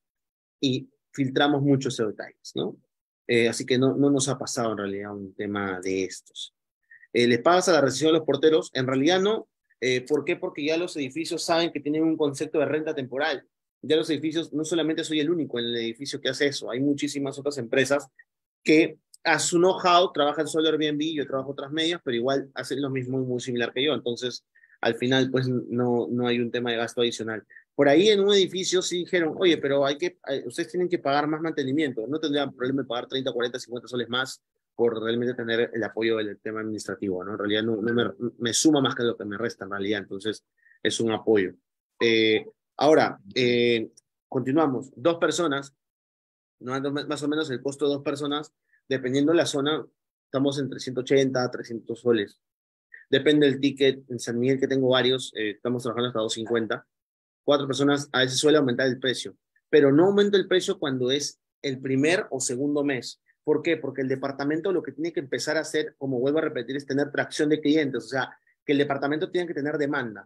y filtramos mucho esos detalles, ¿no? Eh, así que no, no nos ha pasado en realidad un tema de estos. Eh, ¿Les pagas a la recepción de los porteros? En realidad no. Eh, ¿Por qué? Porque ya los edificios saben que tienen un concepto de renta temporal. Ya los edificios, no solamente soy el único en el edificio que hace eso, hay muchísimas otras empresas que a su know-how trabajan solo Airbnb, yo trabajo otras medias, pero igual hacen lo mismo y muy similar que yo. Entonces, al final, pues no, no hay un tema de gasto adicional. Por ahí en un edificio sí dijeron, oye, pero hay que, hay, ustedes tienen que pagar más mantenimiento. No tendrían problema de pagar treinta, cuarenta, cincuenta soles más por realmente tener el apoyo del tema administrativo, ¿no? En realidad no, no me, me suma más que lo que me resta en realidad, entonces es un apoyo. Eh, ahora, eh, continuamos. Dos personas, ¿no? Más o menos el costo de dos personas, dependiendo de la zona, estamos entre ciento ochenta a trescientos soles. Depende del ticket. En San Miguel, que tengo varios, eh, estamos trabajando hasta doscientos cincuenta. Cuatro personas, a veces suele aumentar el precio, pero no aumenta el precio cuando es el primer o segundo mes. ¿Por qué? Porque el departamento lo que tiene que empezar a hacer, como vuelvo a repetir, es tener tracción de clientes, o sea, que el departamento tiene que tener demanda.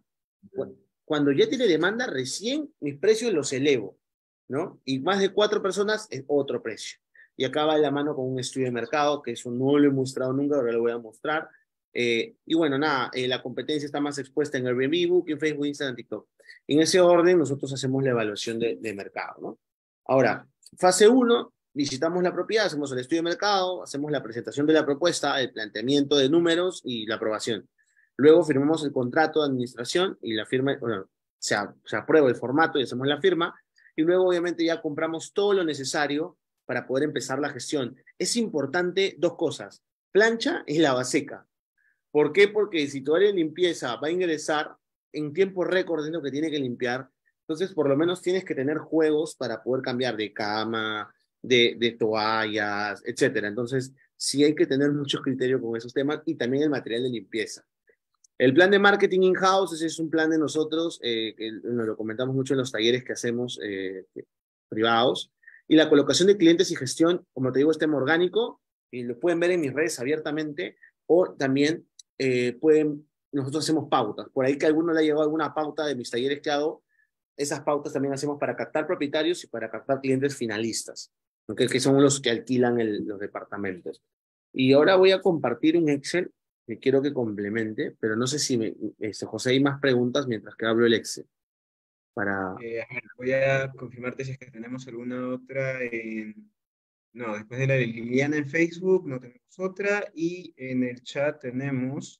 Cuando ya tiene demanda, recién mis precios los elevo, ¿no? Y más de cuatro personas es otro precio. Y acá va de la mano con un estudio de mercado, que eso no lo he mostrado nunca, ahora lo voy a mostrar. Eh, y bueno, nada, eh, la competencia está más expuesta en Airbnb, Booking, Facebook, Instagram, TikTok. En ese orden, nosotros hacemos la evaluación de, de mercado, ¿no? Ahora, fase uno, visitamos la propiedad, hacemos el estudio de mercado, hacemos la presentación de la propuesta, el planteamiento de números y la aprobación. Luego firmamos el contrato de administración y la firma, bueno, se, se aprueba el formato y hacemos la firma. Y luego, obviamente, ya compramos todo lo necesario para poder empezar la gestión. Es importante dos cosas, plancha y lava seca. ¿Por qué? Porque si tu área de limpieza va a ingresar en tiempo récord, es lo que tiene que limpiar, entonces por lo menos tienes que tener juegos para poder cambiar de cama, de, de toallas, etcétera. Entonces sí hay que tener mucho criterio con esos temas y también el material de limpieza. El plan de marketing in-house, ese es un plan de nosotros, eh, que nos lo comentamos mucho en los talleres que hacemos eh, privados. Y la colocación de clientes y gestión, como te digo, es tema orgánico, y lo pueden ver en mis redes abiertamente, o también eh, pueden, nosotros hacemos pautas. Por ahí que a alguno le ha llegado alguna pauta de mis talleres que hago, esas pautas también hacemos para captar propietarios y para captar clientes finalistas, ¿okay? Que son los que alquilan el, los departamentos. Y ahora voy a compartir un Excel que quiero que complemente, pero no sé si me, este, José, hay más preguntas mientras que hablo el Excel. Para... Eh, a ver, voy a confirmarte si es que tenemos alguna otra en... No, después de la de Liliana en Facebook no tenemos otra, y en el chat tenemos...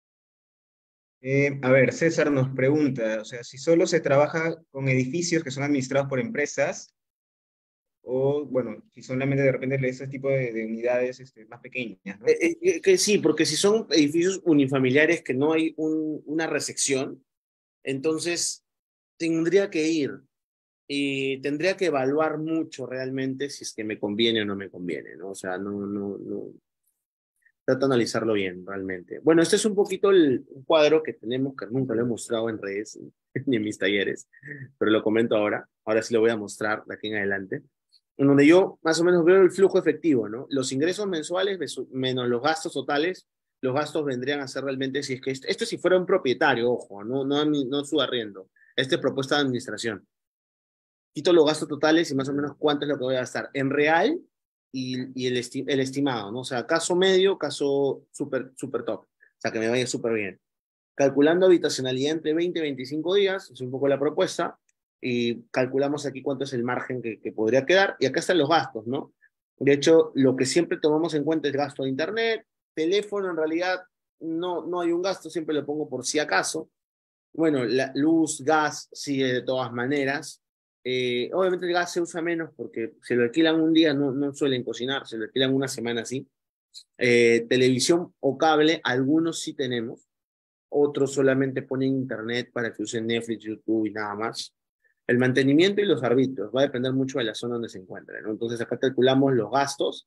Eh, a ver, César nos pregunta, o sea, si solo se trabaja con edificios que son administrados por empresas, o, bueno, si solamente de repente ese tipo de, de unidades este, más pequeñas, ¿no? Eh, eh, que sí, porque si son edificios unifamiliares que no hay un, una recepción, entonces tendría que ir y tendría que evaluar mucho realmente si es que me conviene o no me conviene, ¿no? O sea, no, no, no. Trato de analizarlo bien, realmente. Bueno, este es un poquito el cuadro que tenemos, que nunca lo he mostrado en redes ni en mis talleres, pero lo comento ahora. Ahora sí lo voy a mostrar de aquí en adelante. En donde yo más o menos veo el flujo efectivo, ¿no? Los ingresos mensuales menos los gastos totales. Los gastos vendrían a ser realmente, si es que esto, esto si fuera un propietario, ojo, no, no, no su arriendo. Esta es propuesta de administración. Quito los gastos totales y más o menos cuánto es lo que voy a gastar. En real, y, y el, esti el estimado, ¿no? O sea, caso medio, caso súper super top. O sea, que me vaya súper bien. Calculando habitacionalidad entre veinte y veinticinco días, es un poco la propuesta, y calculamos aquí cuánto es el margen que, que podría quedar, y acá están los gastos, ¿no? De hecho, lo que siempre tomamos en cuenta es el gasto de internet, teléfono, en realidad no, no hay un gasto, siempre lo pongo por si acaso. Bueno, la luz, gas, sigue de todas maneras. Eh, obviamente el gas se usa menos porque se lo alquilan un día, no, no suelen cocinar, se lo alquilan una semana así. Eh, televisión o cable, algunos sí tenemos, otros solamente ponen internet para que usen Netflix, YouTube y nada más. El mantenimiento y los arbitrios va a depender mucho de la zona donde se encuentren, ¿no? Entonces acá calculamos los gastos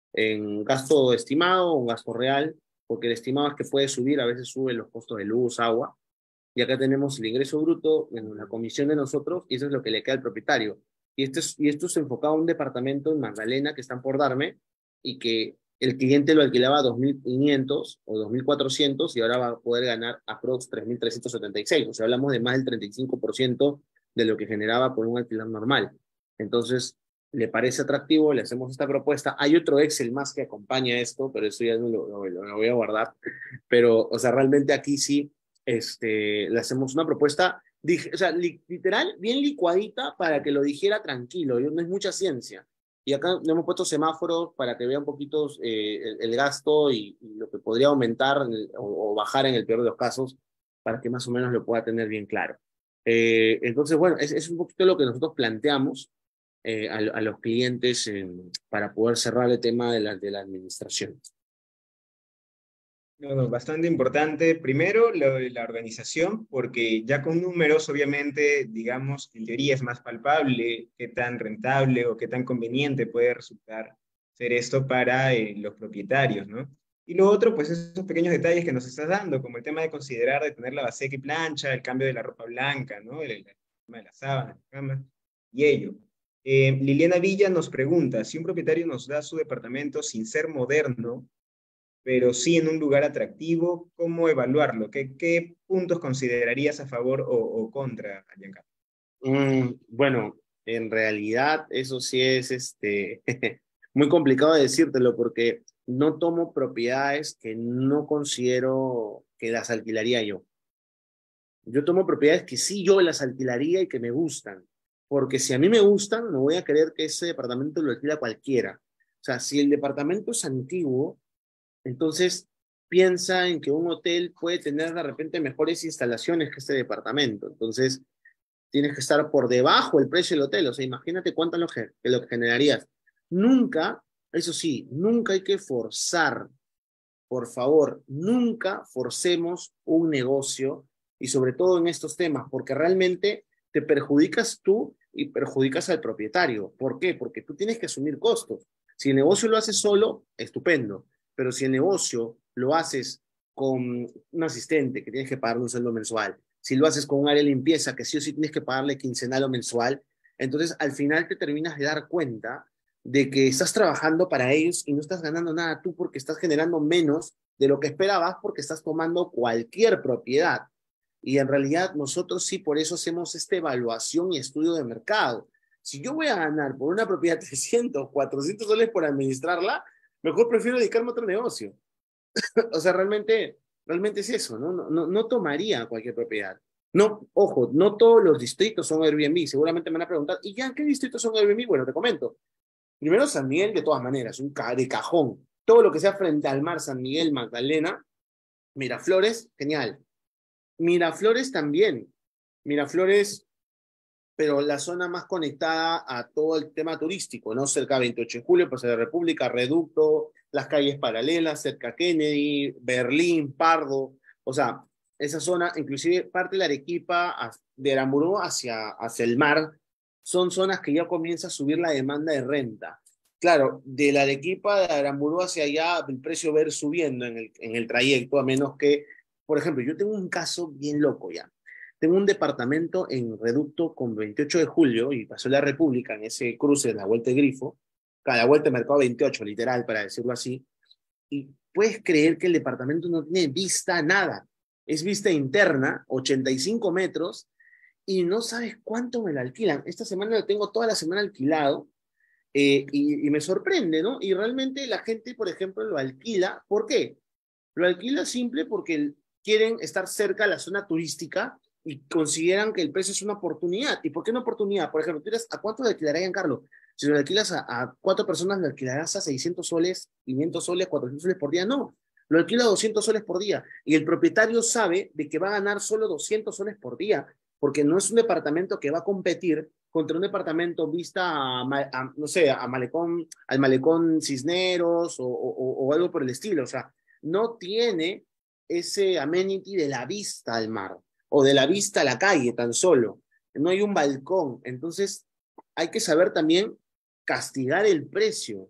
en gasto estimado o en gasto real, porque el estimado es que puede subir, a veces suben los costos de luz, agua, y acá tenemos el ingreso bruto, bueno, la comisión de nosotros, y eso es lo que le queda al propietario. Y esto es, y esto es enfocado a un departamento en Magdalena que están por darme, y que el cliente lo alquilaba a dos mil quinientos o dos mil cuatrocientos y ahora va a poder ganar aprox tres mil trescientos setenta y seis. O sea, hablamos de más del treinta y cinco por ciento de lo que generaba por un alquiler normal. Entonces, le parece atractivo, le hacemos esta propuesta. Hay otro Excel más que acompaña esto, pero eso ya no lo, lo, lo voy a guardar. Pero, o sea, realmente aquí sí este, le hacemos una propuesta, o sea, li, literal, bien licuadita para que lo dijera tranquilo. No es mucha ciencia. Y acá le hemos puesto semáforos para que vea un poquito eh, el, el gasto y, y lo que podría aumentar el, o, o bajar en el peor de los casos, para que más o menos lo pueda tener bien claro. Eh, entonces, bueno, es, es un poquito lo que nosotros planteamos eh, a, a los clientes eh, para poder cerrar el tema de la, de la administración. No, no, bastante importante. Primero, lo de la organización, porque ya con números, obviamente, digamos, en teoría es más palpable qué tan rentable o qué tan conveniente puede resultar ser esto para eh, los propietarios, ¿no? Y lo otro, pues esos pequeños detalles que nos estás dando, como el tema de considerar de tener la baseca y plancha, el cambio de la ropa blanca, ¿no? El, el tema de las sábanas, la cama, y ello. Eh, Liliana Villa nos pregunta, si un propietario nos da su departamento sin ser moderno, pero sí en un lugar atractivo, ¿cómo evaluarlo? ¿Qué, qué puntos considerarías a favor o, o contra, Giancarlo? Mm, bueno, en realidad eso sí es este, muy complicado de decírtelo porque no tomo propiedades que no considero que las alquilaría yo. Yo tomo propiedades que sí yo las alquilaría y que me gustan. Porque si a mí me gustan, no voy a querer que ese departamento lo alquila cualquiera. O sea, si el departamento es antiguo, entonces piensa en que un hotel puede tener de repente mejores instalaciones que este departamento. Entonces tienes que estar por debajo del precio del hotel. O sea, imagínate cuánto es lo que, lo que generarías. Nunca, eso sí, nunca hay que forzar. Por favor, nunca forcemos un negocio y sobre todo en estos temas, porque realmente te perjudicas tú y perjudicas al propietario. ¿Por qué? Porque tú tienes que asumir costos. Si el negocio lo haces solo, estupendo, pero si el negocio lo haces con un asistente que tienes que pagarle un sueldo mensual, si lo haces con un área de limpieza que sí o sí tienes que pagarle quincenal o mensual, entonces al final te terminas de dar cuenta de que estás trabajando para ellos y no estás ganando nada tú porque estás generando menos de lo que esperabas porque estás tomando cualquier propiedad. Y en realidad nosotros sí por eso hacemos esta evaluación y estudio de mercado. Si yo voy a ganar por una propiedad trescientos, cuatrocientos dólares por administrarla, mejor prefiero dedicarme a otro negocio. O sea, realmente, realmente es eso, ¿no? No, no, no tomaría cualquier propiedad. No, ojo, no todos los distritos son Airbnb. Seguramente me van a preguntar, ¿y ya qué distritos son Airbnb? Bueno, te comento. Primero San Miguel, de todas maneras, un ca de cajón. Todo lo que sea frente al mar, San Miguel, Magdalena, Miraflores, genial. Miraflores también. Miraflores, pero la zona más conectada a todo el tema turístico, ¿no? Cerca de veintiocho de julio, Plaza de la República, Reducto, las calles paralelas, cerca a Kennedy, Berlín, Pardo. O sea, esa zona, inclusive parte de la Arequipa, de Aramburú hacia, hacia el mar, son zonas que ya comienza a subir la demanda de renta. Claro, de la Arequipa, de Aramburú hacia allá, el precio va a ir subiendo en el, en el trayecto, a menos que, por ejemplo, yo tengo un caso bien loco ya. Tengo un departamento en Reducto con veintiocho de julio y pasó la República en ese cruce de la Vuelta de Grifo, cada vuelta de Mercado veintiocho, literal, para decirlo así, y puedes creer que el departamento no tiene vista a nada. Es vista interna, ochenta y cinco metros, y no sabes cuánto me lo alquilan. Esta semana lo tengo toda la semana alquilado, eh, y, y me sorprende, ¿no? Y realmente la gente, por ejemplo, lo alquila. ¿Por qué? Lo alquila simple porque quieren estar cerca de la zona turística y consideran que el precio es una oportunidad. ¿Y por qué una oportunidad? Por ejemplo, ¿tú dirás, ¿a cuánto le alquilará Giancarlo? Si lo alquilas a, a cuatro personas, ¿lo alquilarás a seiscientos soles, quinientos soles, cuatrocientos soles por día? No, lo alquila a doscientos soles por día. Y el propietario sabe de que va a ganar solo doscientos soles por día, porque no es un departamento que va a competir contra un departamento vista a, a no sé, a Malecón, al Malecón Cisneros o, o, o algo por el estilo. O sea, no tiene ese amenity de la vista al mar o de la vista a la calle tan solo. No hay un balcón. Entonces, hay que saber también castigar el precio.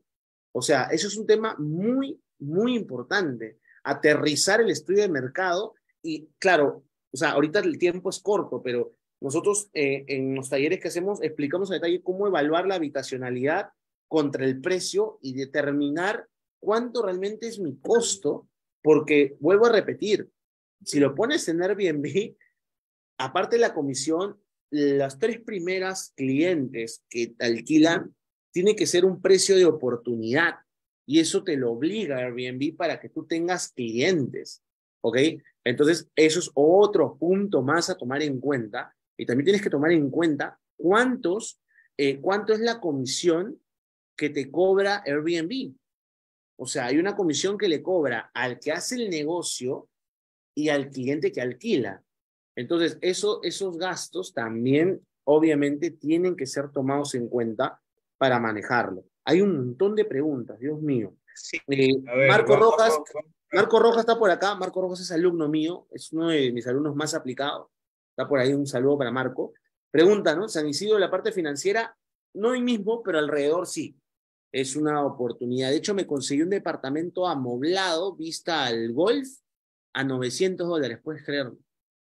O sea, eso es un tema muy, muy importante. Aterrizar el estudio de mercado y, claro, o sea, ahorita el tiempo es corto, pero nosotros eh, en los talleres que hacemos explicamos a detalle cómo evaluar la habitacionalidad contra el precio y determinar cuánto realmente es mi costo, porque vuelvo a repetir, si lo pones en Airbnb, aparte de la comisión, las tres primeras clientes que alquilan tiene que ser un precio de oportunidad y eso te lo obliga Airbnb para que tú tengas clientes, ¿ok? Entonces, eso es otro punto más a tomar en cuenta y también tienes que tomar en cuenta cuántos, eh, cuánto es la comisión que te cobra Airbnb. O sea, hay una comisión que le cobra al que hace el negocio y al cliente que alquila. Entonces, eso, esos gastos también, obviamente, tienen que ser tomados en cuenta para manejarlo. Hay un montón de preguntas, Dios mío. Sí, Eh, a ver, Marco vamos, Rojas, vamos, vamos. Marco Rojas está por acá. Marco Rojas es alumno mío, es uno de mis alumnos más aplicados. Está por ahí, un saludo para Marco. Pregunta, ¿no? San Isidro, la parte financiera, no hoy mismo, pero alrededor sí. Es una oportunidad. De hecho, me conseguí un departamento amoblado, vista al golf, a novecientos dólares, ¿puedes creerlo?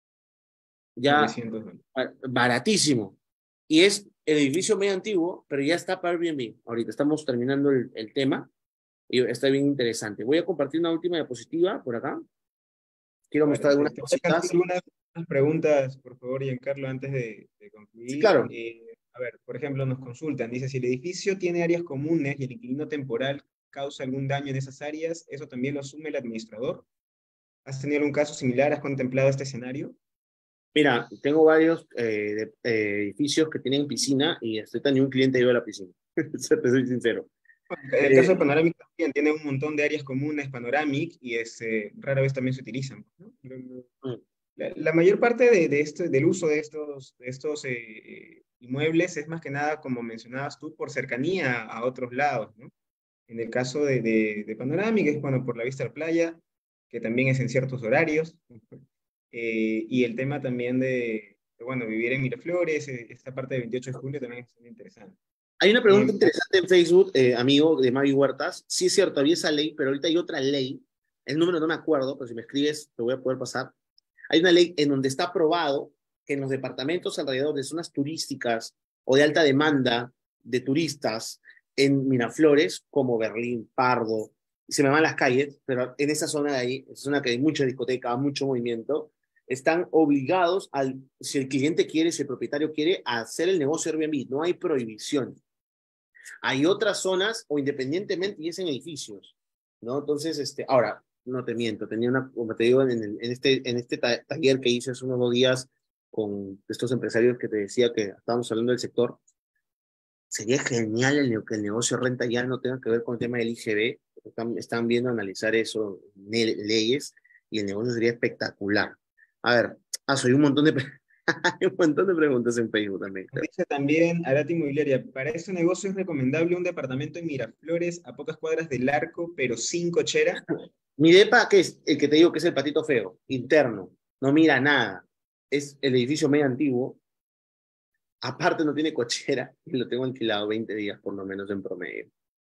Ya novecientos dólares. baratísimo. Y es el edificio medio antiguo, pero ya está para Airbnb. Ahorita estamos terminando el, el tema y está bien interesante. Voy a compartir una última diapositiva por acá. Quiero Vale, mostrar algunas te voy a cositas. hacer unas, unas preguntas, por favor, Giancarlo, antes de, de concluir. Sí, claro. Eh, a ver, por ejemplo, nos consultan, dice, si el edificio tiene áreas comunes y el inquilino temporal causa algún daño en esas áreas, ¿eso también lo asume el administrador? ¿Has tenido un caso similar? ¿Has contemplado este escenario? Mira, tengo varios eh, de, eh, edificios que tienen piscina y estoy teniendo un cliente ido a la piscina. Te soy sincero. En el Eh, caso de Panoramic también tiene un montón de áreas comunes Panoramic y este, rara vez también se utilizan, ¿no? La, la mayor parte de, de este, del uso de estos, de estos eh, inmuebles es más que nada, como mencionabas tú, por cercanía a otros lados, ¿no? En el caso de, de, de Panoramic es bueno, por la vista a la playa, que también es en ciertos horarios, eh, y el tema también de, de, bueno, vivir en Miraflores, eh, esta parte de veintiocho de julio también es muy interesante. Hay una pregunta Eh, interesante en Facebook, eh, amigo de Mavi Huertas. Sí es cierto, había esa ley, pero ahorita hay otra ley. El número no me acuerdo, pero si me escribes te voy a poder pasar. Hay una ley en donde está aprobado que en los departamentos alrededor de zonas turísticas o de alta demanda de turistas en Miraflores, como Berlín, Pardo, se me van las calles, pero en esa zona de ahí, es una que hay mucha discoteca, mucho movimiento, están obligados, al, si el cliente quiere, si el propietario quiere, a hacer el negocio Airbnb. No hay prohibición. Hay otras zonas, o independientemente, y es en edificios, ¿no? Entonces, este, ahora, no te miento, tenía una, como te digo, en, el, en este, en este ta taller que hice hace unos dos días con estos empresarios que te decía que estábamos hablando del sector, sería genial el, que el negocio renta ya no tenga que ver con el tema del I G B, están, están viendo analizar eso, leyes, y el negocio sería espectacular. A ver, ah, soy un montón de... Hay un montón de preguntas en Facebook también. Claro. Dice también Arati Inmobiliaria, para este negocio es recomendable un departamento en Miraflores a pocas cuadras del Arco, pero sin cochera. Mi depa, que es el que te digo que es el patito feo, interno, no mira nada, es el edificio medio antiguo, aparte no tiene cochera, y lo tengo alquilado veinte días por lo menos en promedio.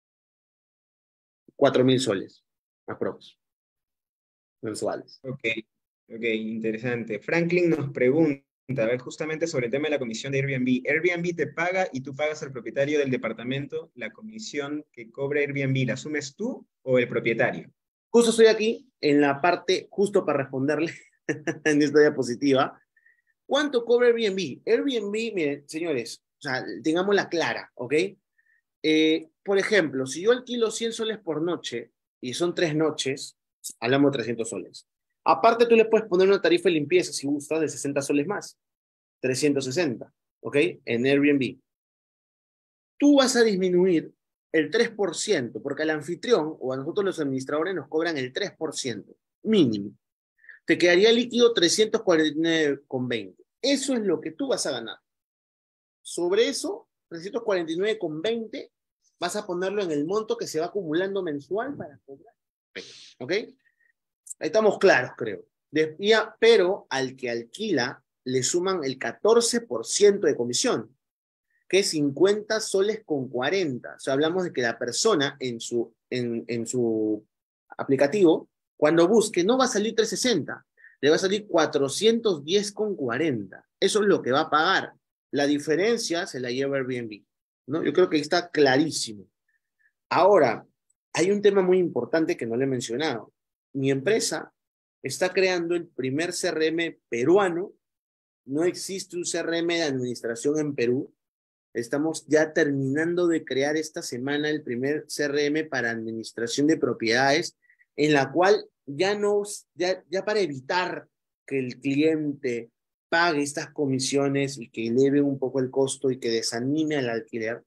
Cuatro mil soles, aprox, mensuales. Ok, ok, interesante. Franklin nos pregunta, a ver, justamente sobre el tema de la comisión de Airbnb. Airbnb te paga y tú pagas al propietario del departamento. ¿La comisión que cobra Airbnb la asumes tú o el propietario? Justo estoy aquí en la parte, justo para responderle en esta diapositiva. ¿Cuánto cobra Airbnb? Airbnb, miren, señores, o sea, tengámosla clara, ¿ok? Eh, por ejemplo, si yo alquilo cien soles por noche y son tres noches, hablamos de trescientos soles. Aparte, tú le puedes poner una tarifa de limpieza, si gustas, de sesenta soles más. trescientos sesenta, ¿ok? En Airbnb. Tú vas a disminuir el tres por ciento, porque al anfitrión o a nosotros los administradores nos cobran el tres por ciento, mínimo. Te quedaría líquido trescientos cuarenta y nueve con veinte. Eso es lo que tú vas a ganar. Sobre eso, trescientos cuarenta y nueve con veinte, vas a ponerlo en el monto que se va acumulando mensual para cobrar. ¿Ok? Ahí estamos claros, creo. De, ya, pero al que alquila le suman el catorce por ciento de comisión. que cincuenta soles con cuarenta. O sea, hablamos de que la persona en su, en, en su aplicativo, cuando busque, no va a salir trescientos sesenta, le va a salir cuatrocientos diez con cuarenta. Eso es lo que va a pagar. La diferencia se la lleva Airbnb, ¿no? Yo creo que ahí está clarísimo. Ahora, hay un tema muy importante que no le he mencionado. Mi empresa está creando el primer C R M peruano. No existe un C R M de administración en Perú. Estamos ya terminando de crear esta semana el primer C R M para administración de propiedades, en la cual ya no, ya, ya para evitar que el cliente pague estas comisiones y que eleve un poco el costo y que desanime al alquiler,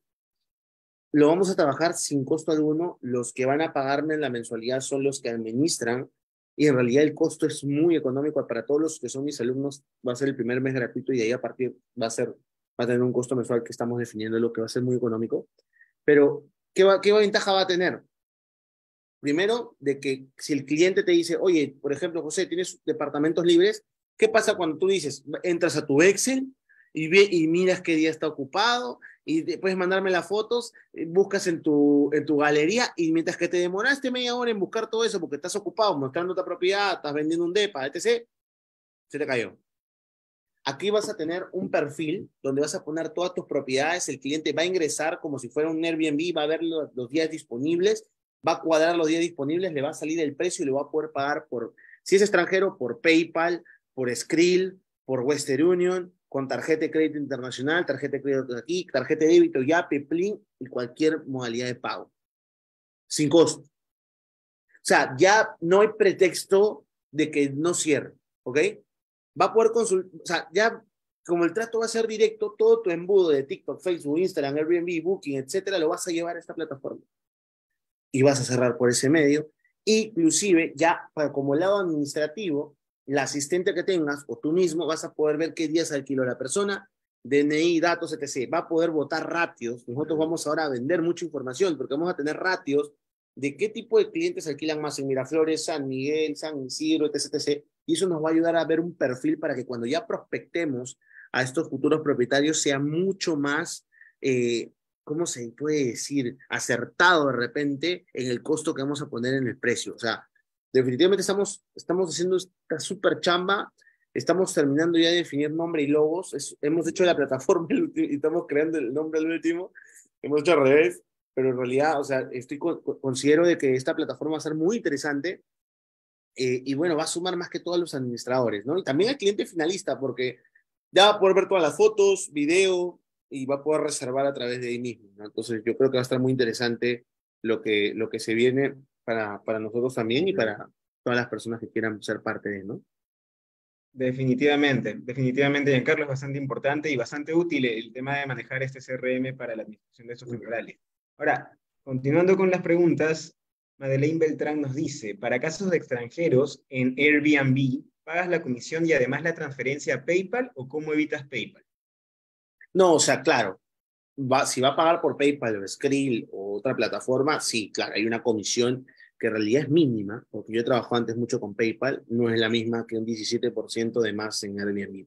lo vamos a trabajar sin costo alguno. Los que van a pagarme la mensualidad son los que administran, y en realidad el costo es muy económico. Para todos los que son mis alumnos va a ser el primer mes gratuito, y de ahí a partir va a ser, va a tener un costo mensual que estamos definiendo, lo que va a ser muy económico. Pero, ¿qué, va, qué ventaja va a tener? Primero, de que si el cliente te dice, oye, por ejemplo, José, tienes departamentos libres, ¿qué pasa cuando tú dices, entras a tu Excel y, ve, y miras qué día está ocupado, y te, puedes mandarme las fotos, buscas en tu, en tu galería, y mientras que te demoraste media hora en buscar todo eso porque estás ocupado mostrando otra propiedad, estás vendiendo un depa, etcétera, se te cayó. Aquí vas a tener un perfil donde vas a poner todas tus propiedades. El cliente va a ingresar como si fuera un Airbnb, va a ver los, los días disponibles, va a cuadrar los días disponibles, le va a salir el precio y le va a poder pagar por, si es extranjero, por PayPal, por Skrill, por Western Union, con tarjeta de crédito internacional, tarjeta de crédito aquí, tarjeta de débito, Yape, Plin y cualquier modalidad de pago. Sin costo. O sea, ya no hay pretexto de que no cierre, ¿ok? Va a poder consultar, o sea, ya como el trato va a ser directo, todo tu embudo de TikTok, Facebook, Instagram, Airbnb, Booking, etcétera, lo vas a llevar a esta plataforma. Y vas a cerrar por ese medio. Inclusive, ya para, como lado administrativo, la asistente que tengas o tú mismo vas a poder ver qué días alquiló la persona, D N I, datos, etcétera. Va a poder botar ratios. Nosotros vamos ahora a vender mucha información porque vamos a tener ratios de qué tipo de clientes alquilan más en Miraflores, San Miguel, San Isidro, etcétera, etcétera. Y eso nos va a ayudar a ver un perfil para que cuando ya prospectemos a estos futuros propietarios sea mucho más, eh, ¿cómo se puede decir? Acertado de repente en el costo que vamos a poner en el precio. O sea, definitivamente estamos, estamos haciendo esta súper chamba. Estamos terminando ya de definir nombre y logos. Es, hemos hecho la plataforma y estamos creando el nombre al último. Hemos hecho al revés, pero en realidad, o sea, estoy, considero de que esta plataforma va a ser muy interesante. Eh, y bueno, va a sumar más que todos los administradores, ¿no? Y también al cliente finalista, porque ya va a poder ver todas las fotos, video, y va a poder reservar a través de ahí mismo, ¿no? Entonces yo creo que va a estar muy interesante lo que, lo que se viene para, para nosotros también y para todas las personas que quieran ser parte de, ¿no? Definitivamente, definitivamente, Giancarlo, es bastante importante y bastante útil el tema de manejar este C R M para la administración de estos funerales. Ahora, continuando con las preguntas, Madeleine Beltrán nos dice, para casos de extranjeros en Airbnb, ¿pagas la comisión y además la transferencia a PayPal o cómo evitas PayPal? No, o sea, claro, va, si va a pagar por PayPal o Skrill o otra plataforma, sí, claro, hay una comisión que en realidad es mínima, porque yo he trabajado antes mucho con PayPal, no es la misma que un diecisiete por ciento de más en Airbnb.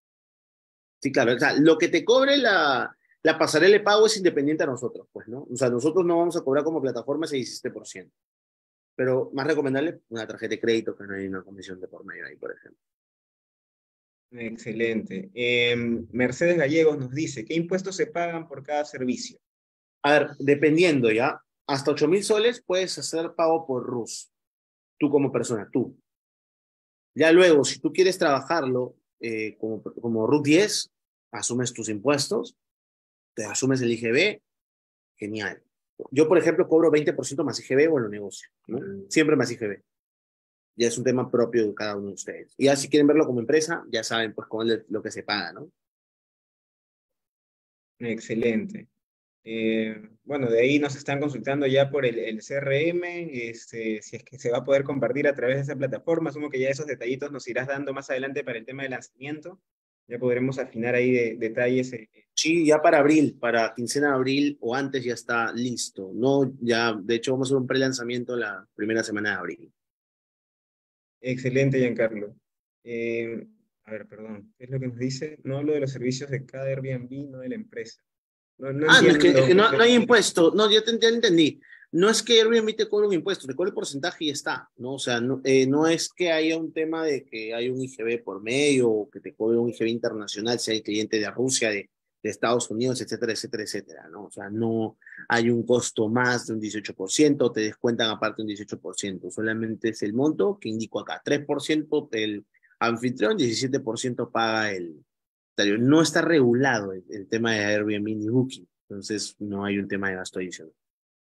Sí, claro, o sea, lo que te cobre la, la pasarela de pago es independiente a nosotros, pues, ¿no? O sea, nosotros no vamos a cobrar como plataforma ese diecisiete por ciento. Pero más recomendable una tarjeta de crédito, que no hay una comisión de por medio ahí, por ejemplo. Excelente. Eh, Mercedes Gallegos nos dice, ¿qué impuestos se pagan por cada servicio? A ver, dependiendo ya, hasta ocho mil soles puedes hacer pago por R U S, tú como persona, tú. Ya luego, si tú quieres trabajarlo eh, como, como R U T diez, asumes tus impuestos, te asumes el I G B, genial. Yo, por ejemplo, cobro veinte por ciento más I G B o en los negocios, ¿no? Siempre más I G B. Ya es un tema propio de cada uno de ustedes. Y ya si quieren verlo como empresa, ya saben pues con lo que se paga, ¿no? Excelente. Eh, bueno, de ahí nos están consultando ya por el, el C R M, este, si es que se va a poder compartir a través de esa plataforma. Asumo que ya esos detallitos nos irás dando más adelante para el tema del lanzamiento. Ya podremos afinar ahí de, detalles. Eh. Sí, ya para abril, para quincena de abril o antes ya está listo. No, ya, de hecho, vamos a hacer un pre-lanzamiento la primera semana de abril. Excelente, Giancarlo. Eh, a ver, perdón, ¿qué es lo que nos dice? No hablo de los servicios de cada Airbnb, no de la empresa. No, no Ah, no, es que, entiendo. es que no, no hay impuesto. No, ya, te, ya entendí. No es que Airbnb te cobre un impuesto, te cobra el porcentaje y ya está, ¿no? O sea, no, eh, no es que haya un tema de que hay un I G B por medio o que te cobre un I G B internacional si hay cliente de Rusia, de, de Estados Unidos, etcétera, etcétera, etcétera, ¿no? O sea, no hay un costo más de un dieciocho por ciento, te descuentan aparte un dieciocho por ciento, solamente es el monto que indico acá, tres por ciento el anfitrión, diecisiete por ciento paga el... No está regulado el, el tema de Airbnb ni Booking, entonces no hay un tema de gasto adicional.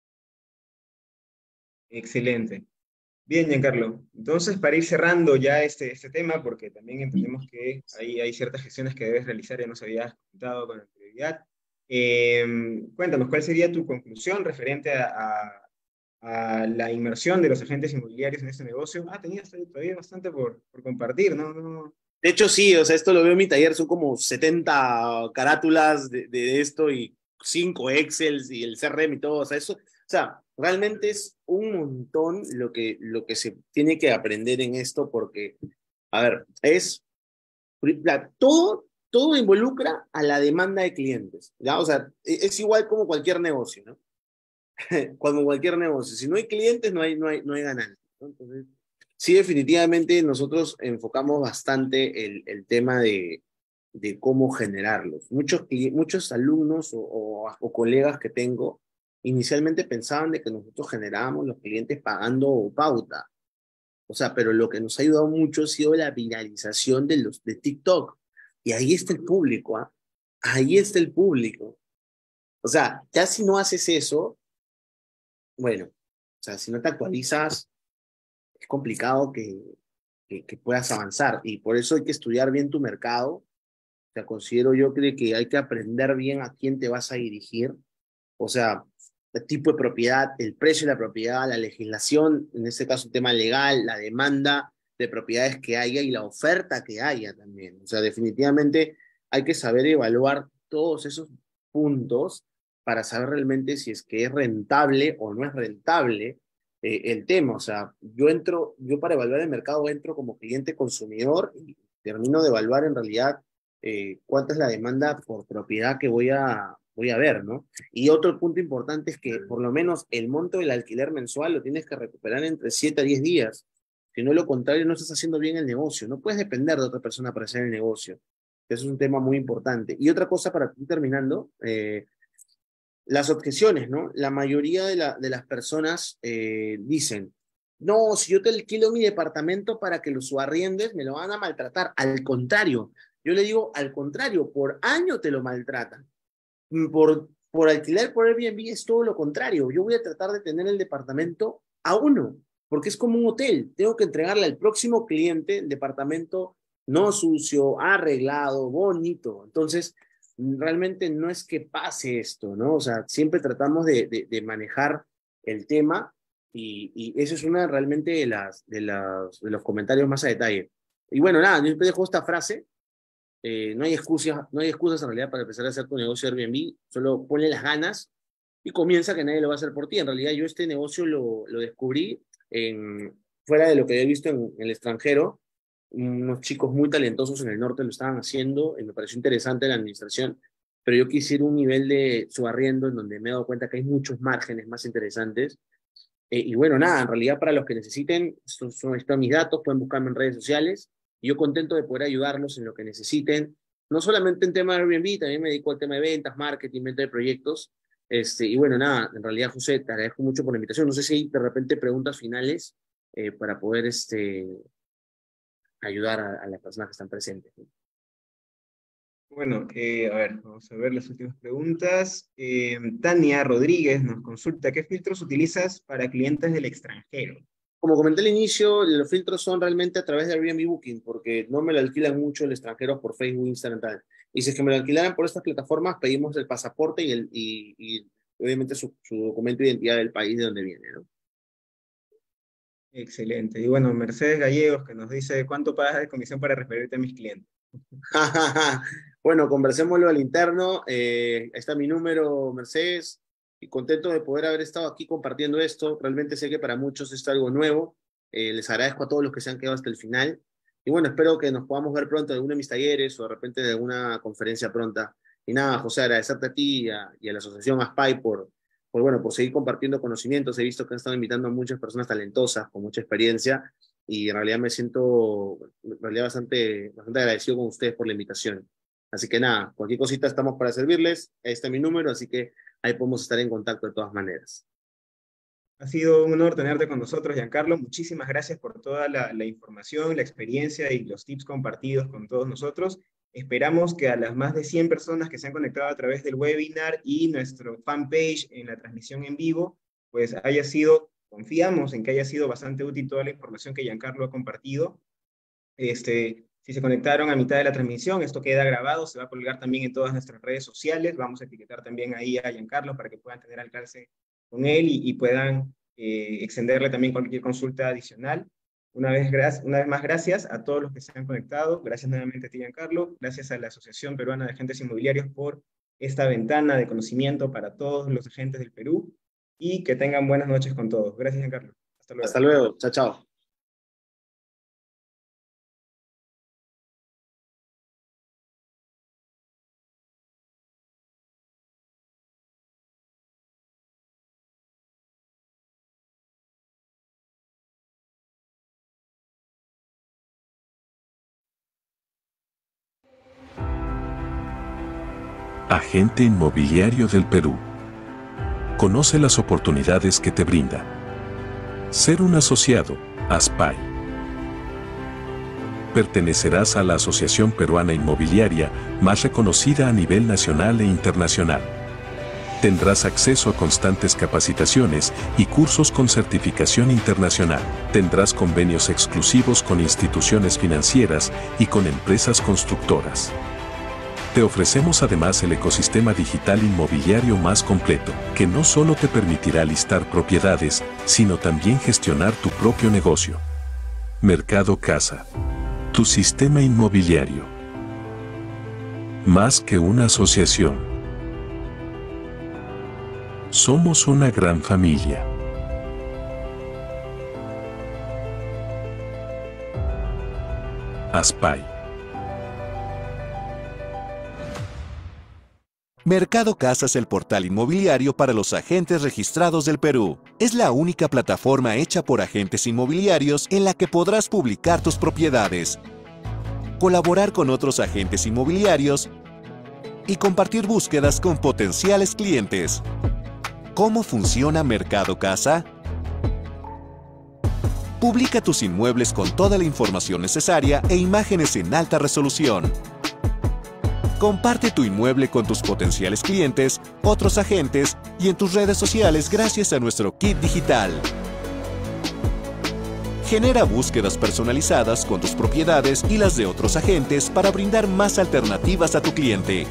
Excelente. Bien, Giancarlo. Entonces, para ir cerrando ya este, este tema, porque también entendemos que hay, hay ciertas gestiones que debes realizar, ya nos habías comentado con anterioridad. Eh, cuéntanos, ¿cuál sería tu conclusión referente a, a, a la inversión de los agentes inmobiliarios en este negocio? Ah, tenías todavía bastante por, por compartir, ¿no? No. De hecho, sí, o sea, esto lo veo en mi taller, son como setenta carátulas de, de esto y cinco Excels y el C R M y todo, o sea, eso, o sea, realmente es un montón lo que, lo que se tiene que aprender en esto porque, a ver, es, todo, todo involucra a la demanda de clientes, ¿ya? O sea, es igual como cualquier negocio, ¿no? Como cualquier negocio, si no hay clientes no hay, no hay, no hay ganancia, ¿no? Entonces, sí, definitivamente nosotros enfocamos bastante el, el tema de, de cómo generarlos. Muchos, muchos alumnos o, o, o colegas que tengo inicialmente pensaban de que nosotros generábamos los clientes pagando pauta. O sea, pero lo que nos ha ayudado mucho ha sido la viralización de, los, de TikTok. Y ahí está el público, ¿ah? Ahí está el público. O sea, ya si no haces eso, bueno, o sea, si no te actualizas, es complicado que, que, que puedas avanzar. Y por eso hay que estudiar bien tu mercado. O sea, considero yo que, que hay que aprender bien a quién te vas a dirigir. O sea, el tipo de propiedad, el precio de la propiedad, la legislación, en este caso el tema legal, la demanda de propiedades que haya y la oferta que haya también. O sea, definitivamente hay que saber evaluar todos esos puntos para saber realmente si es que es rentable o no es rentable eh, el tema. O sea, yo entro, yo para evaluar el mercado entro como cliente consumidor y termino de evaluar en realidad eh, cuánta es la demanda por propiedad que voy a, voy a ver, ¿no? Y otro punto importante es que por lo menos el monto del alquiler mensual lo tienes que recuperar entre siete a diez días. Si no, lo contrario, no estás haciendo bien el negocio. No puedes depender de otra persona para hacer el negocio. Eso es un tema muy importante. Y otra cosa para ir terminando, eh, las objeciones, ¿no? La mayoría de, la, de las personas eh, dicen, no, si yo te alquilo mi departamento para que lo subarriendes, me lo van a maltratar. Al contrario, yo le digo, al contrario, por año te lo maltratan. Por, por alquilar por Airbnb es todo lo contrario. Yo voy a tratar de tener el departamento a uno, porque es como un hotel. Tengo que entregarle al próximo cliente el departamento no sucio, arreglado, bonito. Entonces, realmente no es que pase esto, ¿no? O sea, siempre tratamos de, de, de manejar el tema y, y eso es una realmente de, las, de, las, de los comentarios más a detalle. Y bueno, nada, yo te dejo esta frase. Eh, no hay excusas, no hay excusas en realidad para empezar a hacer tu negocio de Airbnb, solo ponle las ganas y comienza que nadie lo va a hacer por ti. En realidad yo este negocio lo, lo descubrí en, fuera de lo que había visto en, en el extranjero, unos chicos muy talentosos en el norte lo estaban haciendo y me pareció interesante la administración, pero yo quisiera un nivel de subarriendo en donde me he dado cuenta que hay muchos márgenes más interesantes. Eh, y bueno, nada, en realidad para los que necesiten, estos son, están mis datos, pueden buscarme en redes sociales. Y yo contento de poder ayudarlos en lo que necesiten, no solamente en tema de Airbnb, también me dedico al tema de ventas, marketing, venta de proyectos. Este, y bueno, nada, en realidad, José, te agradezco mucho por la invitación. No sé si hay de repente preguntas finales eh, para poder este, ayudar a, a las personas que están presentes. Bueno, eh, a ver, vamos a ver las últimas preguntas. Eh, Tania Rodríguez nos consulta, ¿qué filtros utilizas para clientes del extranjero? Como comenté al inicio, los filtros son realmente a través de Airbnb Booking, porque no me lo alquilan mucho el extranjero por Facebook, Instagram, tal. Y si es que me lo alquilaran por estas plataformas, pedimos el pasaporte y, el, y, y obviamente su, su documento de identidad del país de donde viene, ¿no? Excelente. Y bueno, Mercedes Gallegos que nos dice, ¿cuánto pagas de comisión para referirte a mis clientes? Bueno, conversémoslo al interno. Eh, ahí está mi número, Mercedes. Y contento de poder haber estado aquí compartiendo esto. Realmente sé que para muchos esto es algo nuevo. Eh, les agradezco a todos los que se han quedado hasta el final. Y bueno, espero que nos podamos ver pronto en alguno de mis talleres o de repente en alguna conferencia pronta. Y nada, José, agradecerte a ti y a, y a la asociación ASPAI por, por, bueno, por seguir compartiendo conocimientos. He visto que han estado invitando a muchas personas talentosas, con mucha experiencia, y en realidad me siento en realidad bastante, bastante agradecido con ustedes por la invitación. Así que nada, cualquier cosita estamos para servirles. Ahí está mi número, así que ahí podemos estar en contacto de todas maneras. Ha sido un honor tenerte con nosotros, Giancarlo. Muchísimas gracias por toda la, la información, la experiencia y los tips compartidos con todos nosotros. Esperamos que a las más de cien personas que se han conectado a través del webinar y nuestro fanpage en la transmisión en vivo, pues haya sido, confiamos en que haya sido bastante útil toda la información que Giancarlo ha compartido. Este, si se conectaron a mitad de la transmisión, esto queda grabado, se va a colgar también en todas nuestras redes sociales. Vamos a etiquetar también ahí a Giancarlo para que puedan tener alcance con él y, y puedan eh, extenderle también cualquier consulta adicional. Una vez, una vez más, gracias a todos los que se han conectado. Gracias nuevamente a ti, Giancarlo. Gracias a la Asociación Peruana de Agentes Inmobiliarios por esta ventana de conocimiento para todos los agentes del Perú. Y que tengan buenas noches con todos. Gracias, Giancarlo. Hasta luego. Hasta luego. Chao, chao. Agente Inmobiliario del Perú. Conoce las oportunidades que te brinda ser un asociado, ASPAI. Pertenecerás a la Asociación Peruana Inmobiliaria más reconocida a nivel nacional e internacional. Tendrás acceso a constantes capacitaciones y cursos con certificación internacional. Tendrás convenios exclusivos con instituciones financieras y con empresas constructoras. Te ofrecemos además el ecosistema digital inmobiliario más completo, que no solo te permitirá listar propiedades, sino también gestionar tu propio negocio. Mercado Casa. Tu sistema inmobiliario. Más que una asociación. Somos una gran familia. ASPAI. Mercado Casa es el portal inmobiliario para los agentes registrados del Perú. Es la única plataforma hecha por agentes inmobiliarios en la que podrás publicar tus propiedades, colaborar con otros agentes inmobiliarios y compartir búsquedas con potenciales clientes. ¿Cómo funciona Mercado Casa? Publica tus inmuebles con toda la información necesaria e imágenes en alta resolución. Comparte tu inmueble con tus potenciales clientes, otros agentes y en tus redes sociales gracias a nuestro kit digital. Genera búsquedas personalizadas con tus propiedades y las de otros agentes para brindar más alternativas a tu cliente.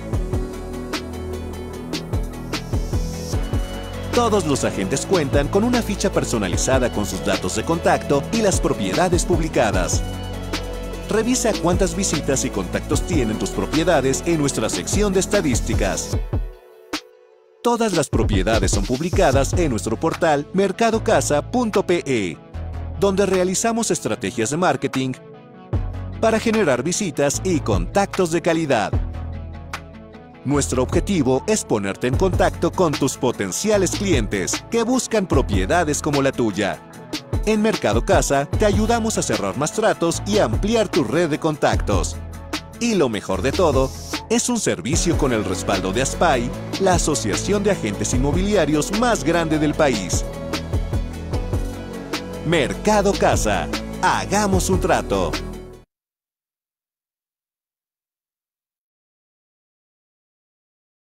Todos los agentes cuentan con una ficha personalizada con sus datos de contacto y las propiedades publicadas. Revisa cuántas visitas y contactos tienen tus propiedades en nuestra sección de estadísticas. Todas las propiedades son publicadas en nuestro portal mercado casa punto pe, donde realizamos estrategias de marketing para generar visitas y contactos de calidad. Nuestro objetivo es ponerte en contacto con tus potenciales clientes que buscan propiedades como la tuya. En Mercado Casa te ayudamos a cerrar más tratos y ampliar tu red de contactos. Y lo mejor de todo, es un servicio con el respaldo de ASPAI, la asociación de agentes inmobiliarios más grande del país. Mercado Casa. Hagamos un trato.